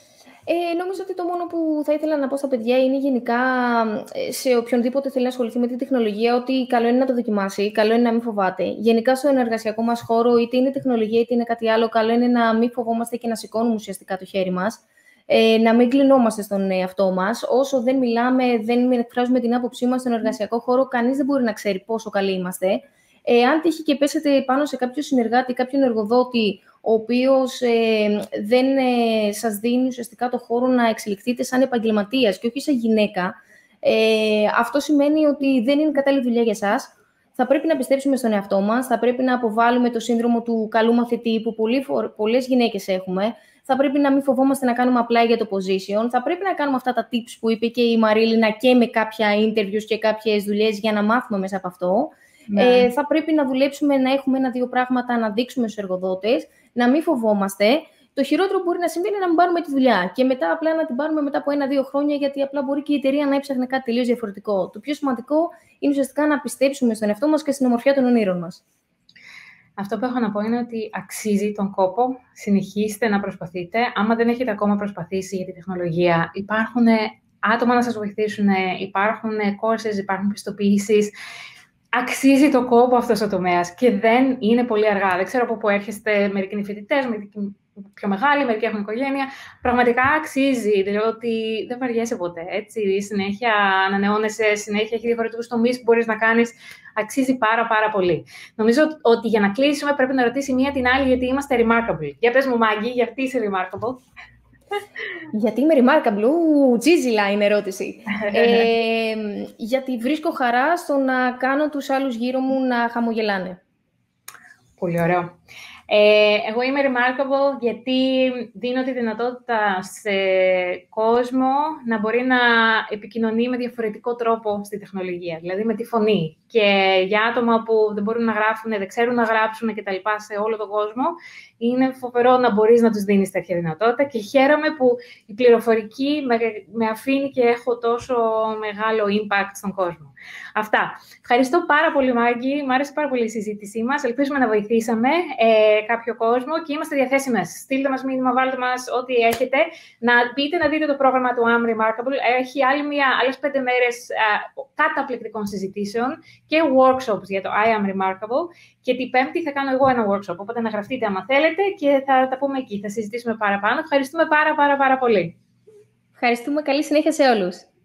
Ε, νομίζω ότι το μόνο που θα ήθελα να πω στα παιδιά είναι γενικά σε οποιονδήποτε θέλει να ασχοληθεί με τη τεχνολογία ότι καλό είναι να το δοκιμάσει, καλό είναι να μην φοβάται. Γενικά στον εργασιακό μας χώρο, είτε είναι τεχνολογία είτε είναι κάτι άλλο, καλό είναι να μην φοβόμαστε και να σηκώνουμε ουσιαστικά το χέρι μας. Ε, να μην κλεινόμαστε στον εαυτό μας. Όσο δεν μιλάμε, δεν εκφράζουμε την άποψή μας στον εργασιακό χώρο, κανείς δεν μπορεί να ξέρει πόσο καλοί είμαστε. Ε, αν τύχει και πέσετε πάνω σε κάποιο συνεργάτη, κάποιον εργοδότη, ο οποίος ε, δεν ε, σας δίνει ουσιαστικά το χώρο να εξελιχθείτε σαν επαγγελματίας και όχι σαν γυναίκα, ε, αυτό σημαίνει ότι δεν είναι κατάλληλη δουλειά για εσάς. Θα πρέπει να πιστέψουμε στον εαυτό μας, θα πρέπει να αποβάλουμε το σύνδρομο του καλού μαθητή που πολλές γυναίκες έχουμε. Θα πρέπει να μην φοβόμαστε να κάνουμε απλά για το position. Θα πρέπει να κάνουμε αυτά τα tips που είπε και η Μαρίλινα και με κάποια interviews και κάποιες δουλειές για να μάθουμε μέσα από αυτό. Ναι. Ε, θα πρέπει να δουλέψουμε, να έχουμε ένα-δύο πράγματα να δείξουμε στους εργοδότες, να μην φοβόμαστε. Το χειρότερο που μπορεί να συμβεί είναι να μην πάρουμε τη δουλειά και μετά απλά να την πάρουμε μετά από ένα-δύο χρόνια, γιατί απλά μπορεί και η εταιρεία να έψαχνε κάτι τελείως διαφορετικό. Το πιο σημαντικό είναι ουσιαστικά να πιστέψουμε στον εαυτό μας και στην ομορφιά των ονείρων μας. Αυτό που έχω να πω είναι ότι αξίζει τον κόπο, συνεχίστε να προσπαθείτε. Άμα δεν έχετε ακόμα προσπαθήσει για τη τεχνολογία, υπάρχουν άτομα να σας βοηθήσουν, υπάρχουν courses, υπάρχουν πιστοποιήσεις. Αξίζει το κόπο αυτός ο τομέας και δεν είναι πολύ αργά. Δεν ξέρω από πού έρχεστε, μερικοί είναι φοιτητές, μερικοί πιο μεγάλοι, μερικοί έχουν οικογένεια. Πραγματικά αξίζει, διότι δεν βαριέσαι ποτέ. Έτσι, συνέχεια ανανεώνεσαι, συνέχεια έχει διαφορετικούς τομείς που μπορείς να κάνεις. Αξίζει πάρα πάρα πολύ. Νομίζω ότι για να κλείσουμε πρέπει να ρωτήσει μία την άλλη, γιατί είμαστε remarkable. Για πες μου, Μάγκη, γιατί είσαι remarkable? Γιατί είμαι remarkable, τζίζιλα είναι ερώτηση. ε, γιατί βρίσκω χαρά στο να κάνω τους άλλους γύρω μου να χαμογελάνε. Πολύ ωραίο. Ε, εγώ είμαι remarkable γιατί δίνω τη δυνατότητα σε κόσμο να μπορεί να επικοινωνεί με διαφορετικό τρόπο στη τεχνολογία, δηλαδή με τη φωνή. Και για άτομα που δεν μπορούν να γράφουν, δεν ξέρουν να γράψουν κτλ. Σε όλο τον κόσμο, είναι φοβερό να μπορείς να τους δίνεις τέτοια δυνατότητα και χαίρομαι που η πληροφορική με, με αφήνει και έχω τόσο μεγάλο impact στον κόσμο. Αυτά. Ευχαριστώ πάρα πολύ, Μάγκη. Μ' άρεσε πάρα πολύ η συζήτησή μας. Ελπίζουμε να βοηθήσαμε ε, κάποιο κόσμο και είμαστε διαθέσιμες. Στείλτε μας μήνυμα, βάλτε μας ό,τι έχετε. Να μπείτε να δείτε το πρόγραμμα του I'm Remarkable. Έχει άλλη μια, άλλες πέντε μέρες ε, καταπληκτικών συζητήσεων και workshops για το I am Remarkable. Και την Πέμπτη θα κάνω εγώ ένα workshop. Οπότε να γραφτείτε άμα θέλετε και θα τα πούμε εκεί. Θα συζητήσουμε παραπάνω. Ευχαριστούμε πάρα πάρα πάρα πολύ. Ευχαριστούμε. Καλή συνέχεια σε όλους.